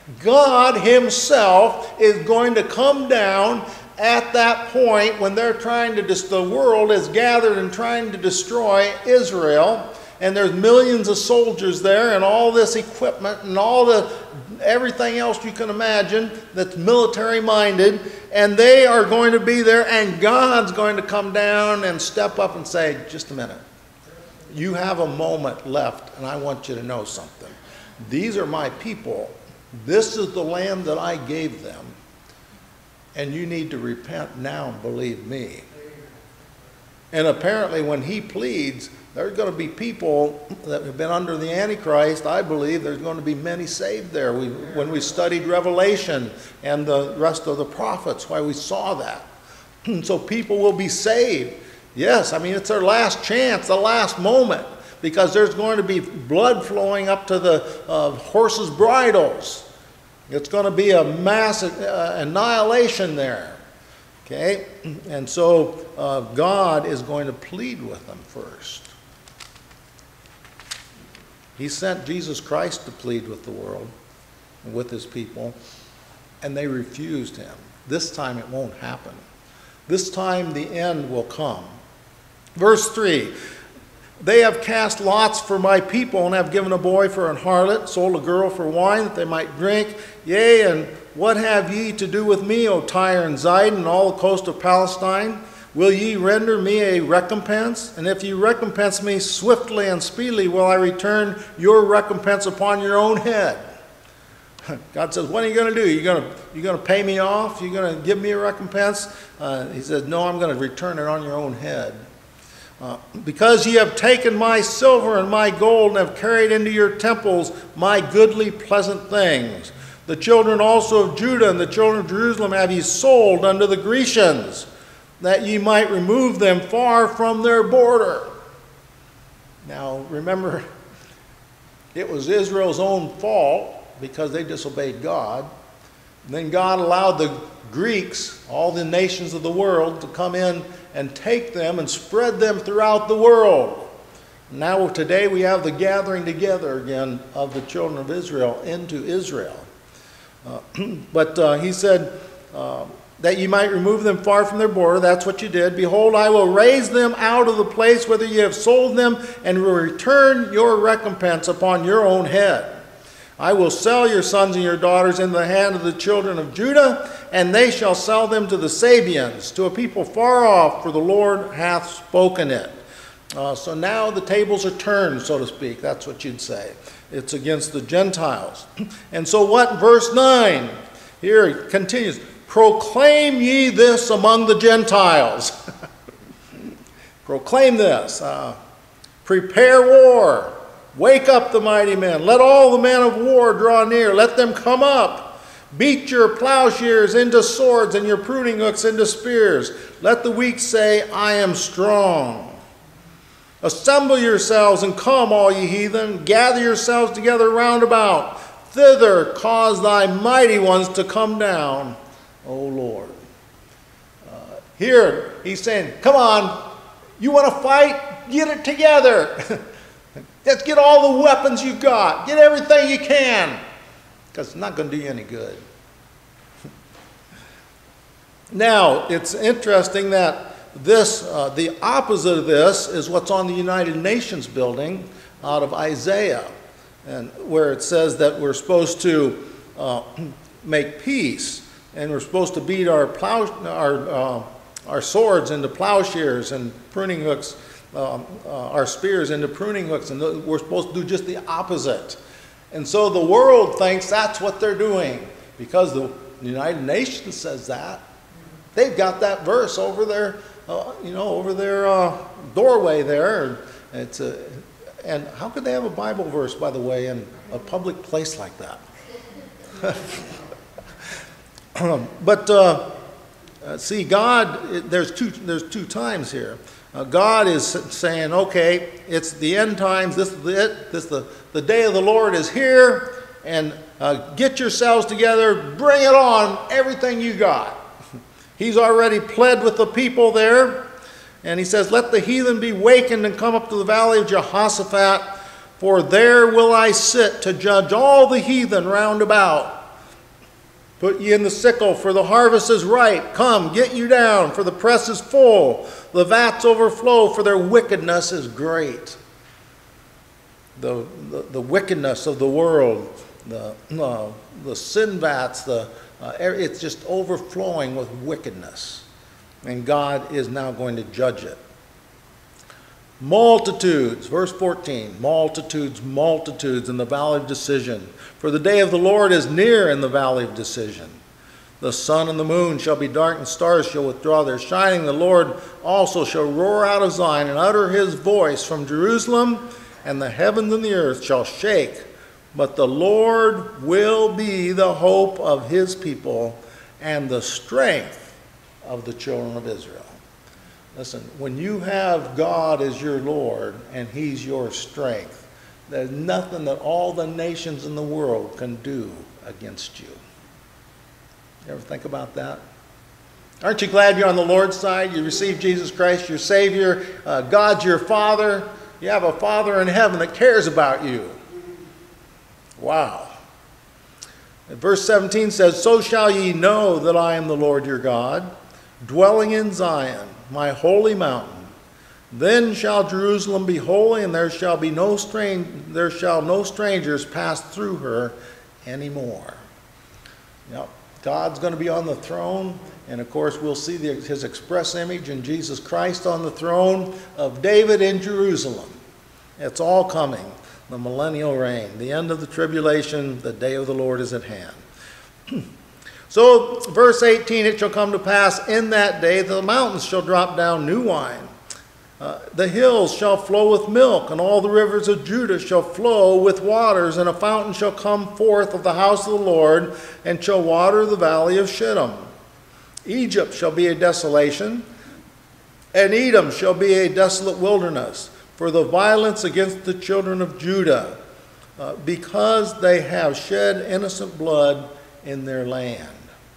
God himself is going to come down at that point when they're trying to, dis- the world is gathered and trying to destroy Israel. And there's millions of soldiers there and all this equipment and all the everything else you can imagine that's military minded. And they are going to be there, and God's going to come down and step up and say, just a minute. You have a moment left, and I want you to know something. These are my people. This is the land that I gave them. And you need to repent now and believe me. And apparently when he pleads, there's going to be people that have been under the Antichrist. I believe there's going to be many saved there. We, when we studied Revelation and the rest of the prophets, why we saw that. So people will be saved. Yes, I mean, it's their last chance, the last moment, because there's going to be blood flowing up to the uh, horses' bridles. It's going to be a mass uh, annihilation there. Okay? And so uh, God is going to plead with them first. He sent Jesus Christ to plead with the world and with his people, and they refused him. This time it won't happen. This time the end will come. Verse three, they have cast lots for my people and have given a boy for an harlot, sold a girl for wine that they might drink. Yea, and what have ye to do with me, O Tyre and Zidon, and all the coast of Palestine? Will ye render me a recompense? And if ye recompense me swiftly and speedily, will I return your recompense upon your own head? God says, what are you going to do? You're going to, you're going to pay me off? You're going to give me a recompense? Uh, he says, no, I'm going to return it on your own head. Uh, because ye have taken my silver and my gold, and have carried into your temples my goodly pleasant things. The children also of Judah and the children of Jerusalem have ye sold unto the Grecians, that ye might remove them far from their border. Now remember, it was Israel's own fault because they disobeyed God. And then God allowed the Greeks, all the nations of the world, to come in and take them and spread them throughout the world. Now today we have the gathering together again of the children of Israel into Israel. Uh, but uh, he said, uh, that ye might remove them far from their border. That's what you did. Behold, I will raise them out of the place whither ye have sold them, and will return your recompense upon your own head. I will sell your sons and your daughters into the hand of the children of Judah, and they shall sell them to the Sabians, to a people far off, for the Lord hath spoken it. Uh, so now the tables are turned, so to speak. That's what you'd say. It's against the Gentiles. And so what? Verse nine. Here it continues. Proclaim ye this among the Gentiles. Proclaim this. Uh, prepare war. Wake up the mighty men. Let all the men of war draw near. Let them come up. Beat your plowshares into swords and your pruning hooks into spears. Let the weak say, I am strong. Assemble yourselves and come, all ye heathen. Gather yourselves together round about. Thither cause thy mighty ones to come down, O Lord. Uh, here he's saying, come on, you want to fight? Get it together. Let's get all the weapons you've got. Get everything you can. Because it's not going to do you any good. Now, it's interesting that this, uh, the opposite of this is what's on the United Nations building out of Isaiah, and where it says that we're supposed to uh, make peace, and we're supposed to beat our plow, our, uh, our swords into plowshares and pruning hooks, um, uh, our spears into pruning hooks, and we're supposed to do just the opposite. And so the world thinks that's what they're doing because the United Nations says that. They've got that verse over their, uh, you know, over their uh, doorway there. It's a, and how could they have a Bible verse, by the way, in a public place like that? um, but uh, uh, see, God, it, there's two, there's two times here. Uh, God is saying, okay, it's the end times. This is it. This the the day of the Lord is here, and uh, get yourselves together. Bring it on, everything you got. He's already pled with the people there, and he says, let the heathen be wakened and come up to the valley of Jehoshaphat, for there will I sit to judge all the heathen round about. Put ye in the sickle, for the harvest is ripe. Come, get you down, for the press is full. The vats overflow, for their wickedness is great. The, the, the wickedness of the world, the, uh, the sin vats, the, uh, it's just overflowing with wickedness. And God is now going to judge it. Multitudes, verse fourteen, multitudes, multitudes in the valley of decision. For the day of the Lord is near in the valley of decision. The sun and the moon shall be dark, and stars shall withdraw their shining. The Lord also shall roar out of Zion and utter his voice from Jerusalem, and the heavens and the earth shall shake. But the Lord will be the hope of his people and the strength of the children of Israel. Listen, when you have God as your Lord and he's your strength, there's nothing that all the nations in the world can do against you. You ever think about that? Aren't you glad you're on the Lord's side? You received Jesus Christ, your Savior. Uh, God's your Father. You have a Father in heaven that cares about you. Wow. And verse seventeen says, so shall ye know that I am the Lord your God, dwelling in Zion, my holy mountain. Then shall Jerusalem be holy, and there shall be no strange, there shall no strangers pass through her anymore. Yep. God's going to be on the throne, and of course we'll see the, his express image in Jesus Christ on the throne of David in Jerusalem. It's all coming. The millennial reign, the end of the tribulation, the day of the Lord is at hand. So, verse eighteen, it shall come to pass in that day that the mountains shall drop down new wine. Uh, the hills shall flow with milk, and all the rivers of Judah shall flow with waters, and a fountain shall come forth of the house of the Lord, and shall water the valley of Shittim. Egypt shall be a desolation, and Edom shall be a desolate wilderness, for the violence against the children of Judah, uh, because they have shed innocent blood in their land.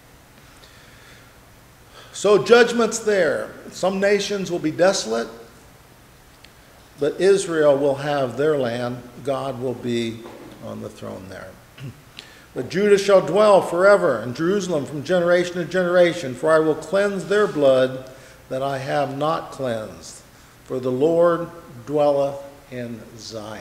So judgment's there. Some nations will be desolate, but Israel will have their land. God will be on the throne there. But Judah shall dwell forever, and Jerusalem from generation to generation, for I will cleanse their blood that I have not cleansed. For the Lord dwelleth in Zion.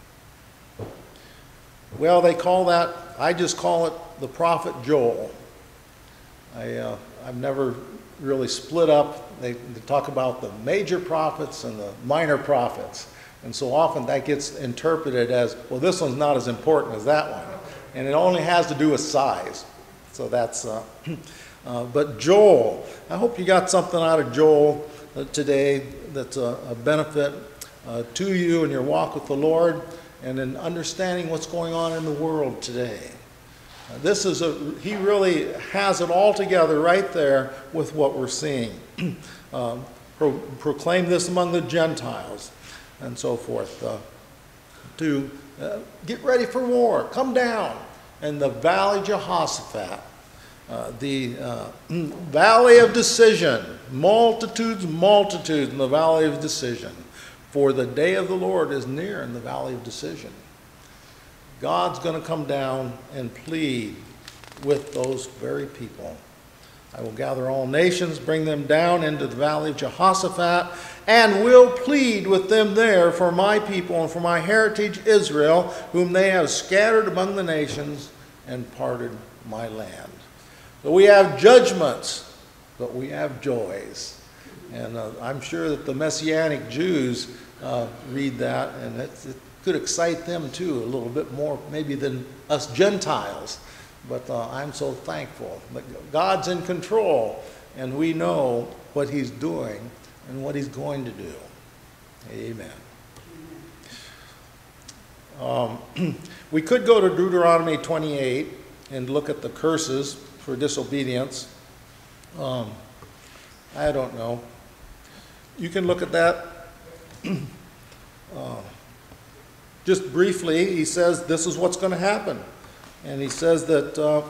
Well, they call that, I just call it the prophet Joel. I, uh, I've never really split up. They, they talk about the major prophets and the minor prophets. And so often that gets interpreted as, well, this one's not as important as that one. And it only has to do with size. So that's, uh, uh, but Joel, I hope you got something out of Joel uh, today that's a, a benefit uh, to you in your walk with the Lord and in understanding what's going on in the world today. Uh, this is a, he really has it all together right there with what we're seeing. um, pro proclaim this among the Gentiles and so forth. Uh, to uh, get ready for war, come down. And the Valley Jehoshaphat, uh, the uh, Valley of Decision, multitudes, multitudes in the Valley of Decision. For the day of the Lord is near in the Valley of Decision. God's going to come down and plead with those very people. I will gather all nations, bring them down into the Valley of Jehoshaphat, and will plead with them there for my people and for my heritage Israel, whom they have scattered among the nations and parted my land. So we have judgments, but we have joys. And uh, I'm sure that the Messianic Jews uh, read that, and it, it could excite them too a little bit more maybe than us Gentiles. But uh, I'm so thankful that God's in control, and we know what he's doing and what he's going to do. Amen. Um, we could go to Deuteronomy twenty-eight and look at the curses for disobedience. Um, I don't know. You can look at that. uh, just briefly, he says this is what's going to happen. And he says that uh,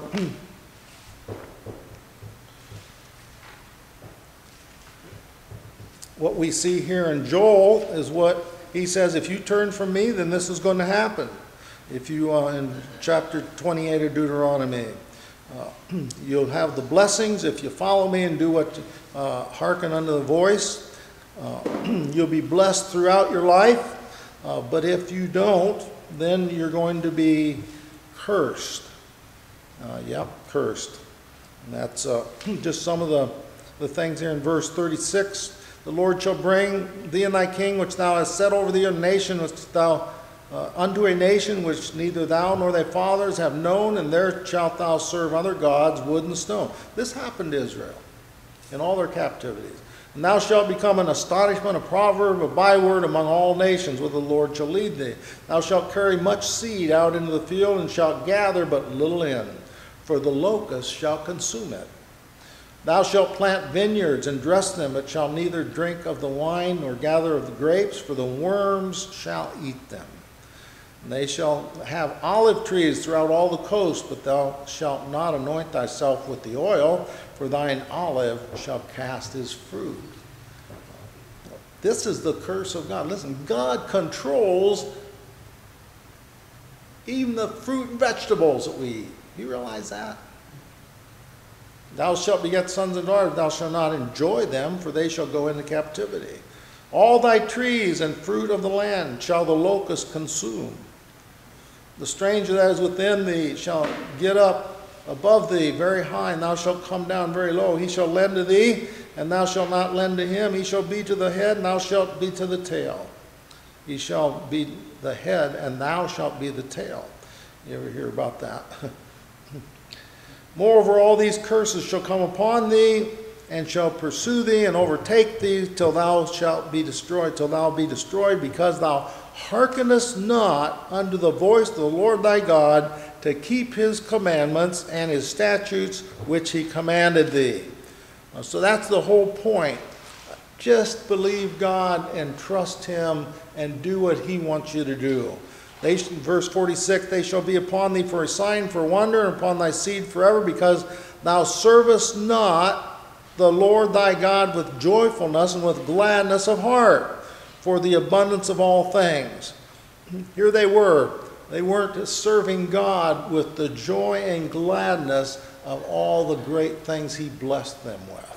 what we see here in Joel is what he says, if you turn from me, then this is going to happen. If you, uh, in chapter twenty-eight of Deuteronomy, Uh, you'll have the blessings if you follow me and do what, uh, hearken unto the voice. Uh, you'll be blessed throughout your life. Uh, but if you don't, then you're going to be cursed. Uh, yep, cursed. And that's uh, just some of the, the things here in verse thirty-six. The Lord shall bring thee and thy king, which thou hast set over thee, a nation which thou uh, unto a nation which neither thou nor thy fathers have known, and there shalt thou serve other gods, wood and stone. This happened to Israel in all their captivities. And thou shalt become an astonishment, a proverb, a byword among all nations, where the Lord shall lead thee. Thou shalt carry much seed out into the field, and shalt gather but little in, for the locust shall consume it. Thou shalt plant vineyards and dress them, but shalt neither drink of the wine nor gather of the grapes, for the worms shall eat them. And they shall have olive trees throughout all the coast, but thou shalt not anoint thyself with the oil, for thine olive shall cast his fruit. This is the curse of God. Listen, God controls even the fruit and vegetables that we eat. You realize that? Thou shalt beget sons and daughters, thou shalt not enjoy them, for they shall go into captivity. All thy trees and fruit of the land shall the locust consume. The stranger that is within thee shall get up above thee very high, and thou shalt come down very low. He shall lend to thee, and thou shalt not lend to him. He shall be to the head, and thou shalt be to the tail. He shall be the head, and thou shalt be the tail. You ever hear about that? Moreover, all these curses shall come upon thee, and shall pursue thee, and overtake thee, till thou shalt be destroyed, till thou be destroyed, because thou hearkenest not unto the voice of the Lord thy God, to keep his commandments and his statutes which he commanded thee. So that's the whole point. Just believe God and trust him and do what he wants you to do. They, verse forty-six, they shall be upon thee for a sign, for wonder, and upon thy seed forever, because thou servest not the Lord thy God with joyfulness and with gladness of heart, for the abundance of all things. Here they were. They weren't serving God with the joy and gladness of all the great things he blessed them with.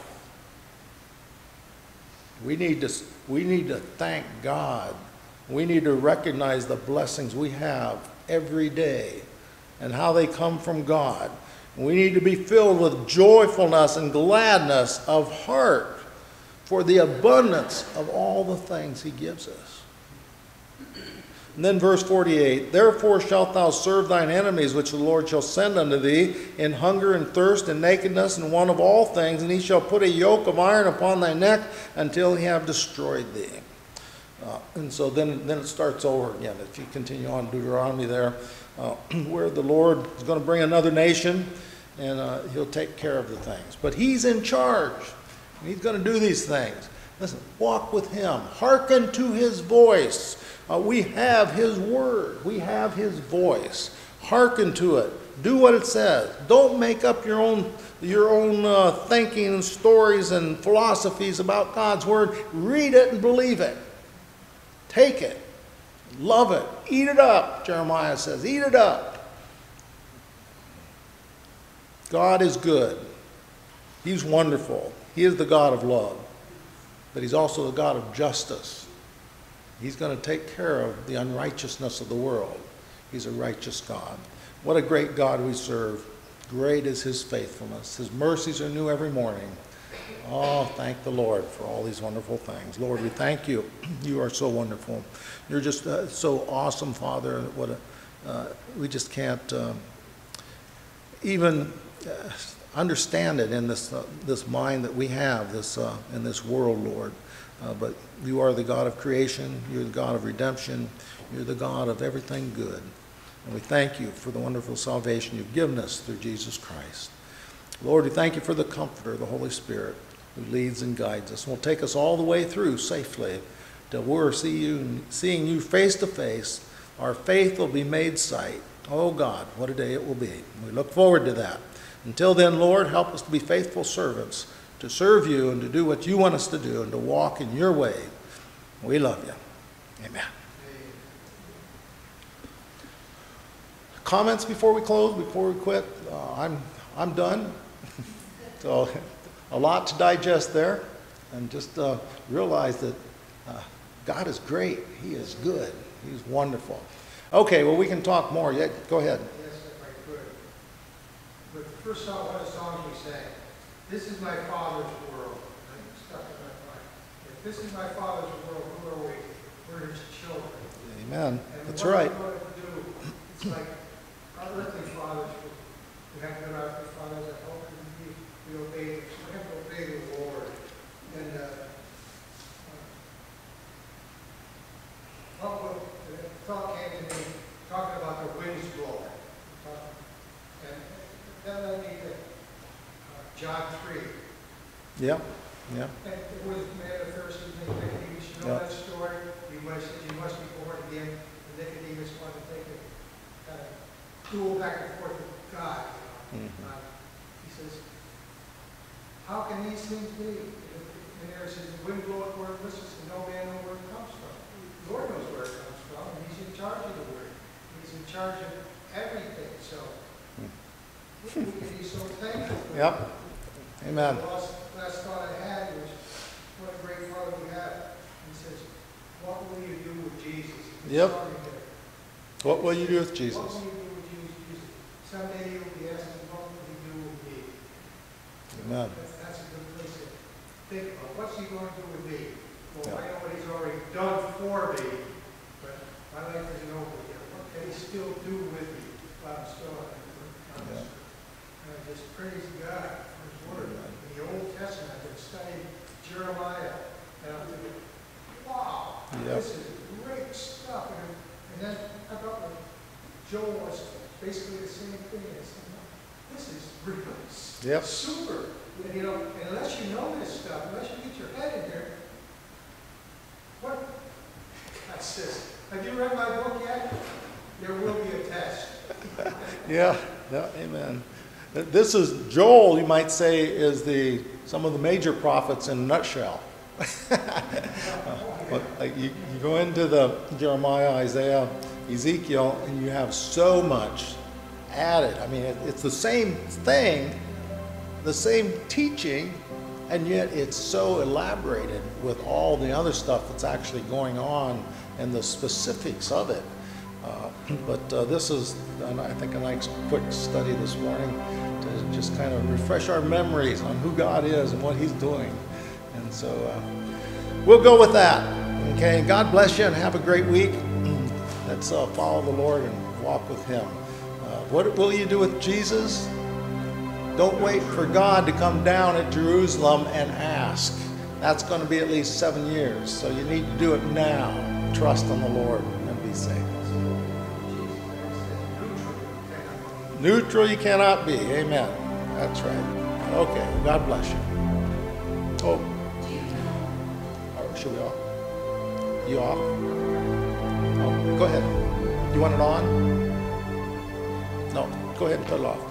We need to, we need to thank God. We need to recognize the blessings we have every day and how they come from God. We need to be filled with joyfulness and gladness of heart for the abundance of all the things he gives us. And then verse forty-eight, therefore shalt thou serve thine enemies, which the Lord shall send unto thee, in hunger and thirst and nakedness and want of all things, and he shall put a yoke of iron upon thy neck until he have destroyed thee. Uh, and so then, then it starts over again. If you continue on Deuteronomy there, uh, where the Lord is going to bring another nation, and uh, he'll take care of the things. But he's in charge. And he's going to do these things. Listen, walk with him. Hearken to his voice. Uh, we have his word. We have his voice. Hearken to it. Do what it says. Don't make up your own, your own uh, thinking and stories and philosophies about God's word. Read it and believe it. Take it. Love it. Eat it up, Jeremiah says. Eat it up. God is good. He's wonderful. He is the God of love. But he's also the God of justice. He's going to take care of the unrighteousness of the world. He's a righteous God. What a great God we serve. Great is his faithfulness. His mercies are new every morning. Oh, thank the Lord for all these wonderful things. Lord, we thank you. You are so wonderful. You're just uh, so awesome, Father. What a, uh, we just can't uh, even uh, understand it in this uh, this mind that we have this uh, in this world, Lord. Uh, but you are the God of creation. You're the God of redemption. You're the God of everything good. And we thank you for the wonderful salvation you've given us through Jesus Christ. Lord, we thank you for the Comforter, the Holy Spirit, who leads and guides us and will take us all the way through safely till we're see you, seeing you face to face. Our faith will be made sight. Oh God, what a day it will be. We look forward to that. Until then, Lord, help us to be faithful servants, to serve you and to do what you want us to do and to walk in your way. We love you. Amen. Comments before we close, before we quit? Uh, I'm I'm done. So a lot to digest there, and just uh, realize that uh, God is great. He is good. He's wonderful. Okay, well, we can talk more. Yeah, go ahead. Yes, if I could. But the first song, one of the songs we sang, this is my Father's world. I'm stuck in my mind. If this is my Father's world, who are we? We're his children. Amen. And That's what right. we're going to do, it's like our earthly fathers, we have been our earthly fathers at home, and we, we obey them. So we have to obey the Lord. And uh, uh, what will, the thought came to me, talking about the winds blowing. And that led me to uh, John three. Yeah, yeah. And it was man of Pharisees, Nicodemus. You know Yeah. that story? You must, you must be born again. And Nicodemus wanted to take a kind of duel back and forth with God. You know? Mhm. uh, he says, how can these things be? And there it says, the wind bloweth where it listens, and no man knows where it comes from. The Lord knows where it comes from, and he's in charge of the word. He's in charge of everything. So we can be so thankful. Yep. Amen. The last, last thought I had was, what a great Father we have. He says, what will you do with Jesus? Yep. What will you do with Jesus? What will you do with Jesus? Someday you'll be asking, what will he do with me? Amen. That's, that's a good place to think about. What's he going to do with me? Well, Yep. I know what he's already done for me, but my life isn't over yet. What can he still do with me while I'm still on this? And I just praise God for his word. In the Old Testament, I've been studying Jeremiah, and I'm thinking, wow, Yep. this is great stuff. And, and then I thought like Joel was basically the same thing. It's, this is really Yep. super. And, you know, unless you know this stuff, unless you get your head in there, what? God says, have you read my book yet? There will be a test. Yeah, yeah, amen. This is, Joel, you might say, is the some of the major prophets in a nutshell. But like you, you go into the Jeremiah, Isaiah, Ezekiel, and you have so much added. I mean, it, it's the same thing, the same teaching, and yet it's so elaborated with all the other stuff that's actually going on and the specifics of it. Uh, but uh, this is, I think, a nice quick study this morning to just kind of refresh our memories on who God is and what he's doing. And so uh, we'll go with that. Okay, God bless you and have a great week. Let's uh, follow the Lord and walk with him. Uh, what will you do with Jesus? Don't wait for God to come down at Jerusalem and ask. That's going to be at least seven years. So you need to do it now. Trust on the Lord and be saved. Neutral you cannot be. Amen. That's right. Okay. God bless you. Oh. Should we off? You off? Oh, go ahead. You want it on? No. Go ahead and put it off.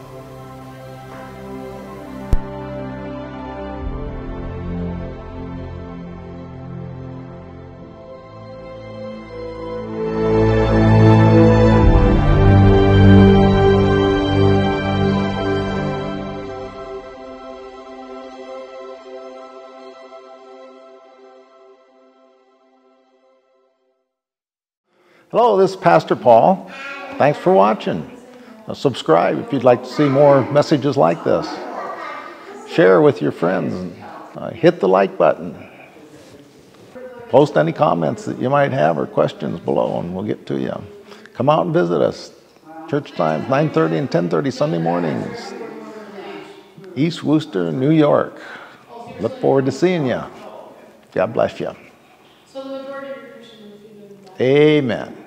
Hello, this is Pastor Paul. Thanks for watching. Now subscribe if you'd like to see more messages like this. Share with your friends. And, uh, hit the like button. Post any comments that you might have or questions below and we'll get to you. Come out and visit us. Church times, nine thirty and ten thirty Sunday mornings. East Worcester, New York. Look forward to seeing you. God bless you. Amen.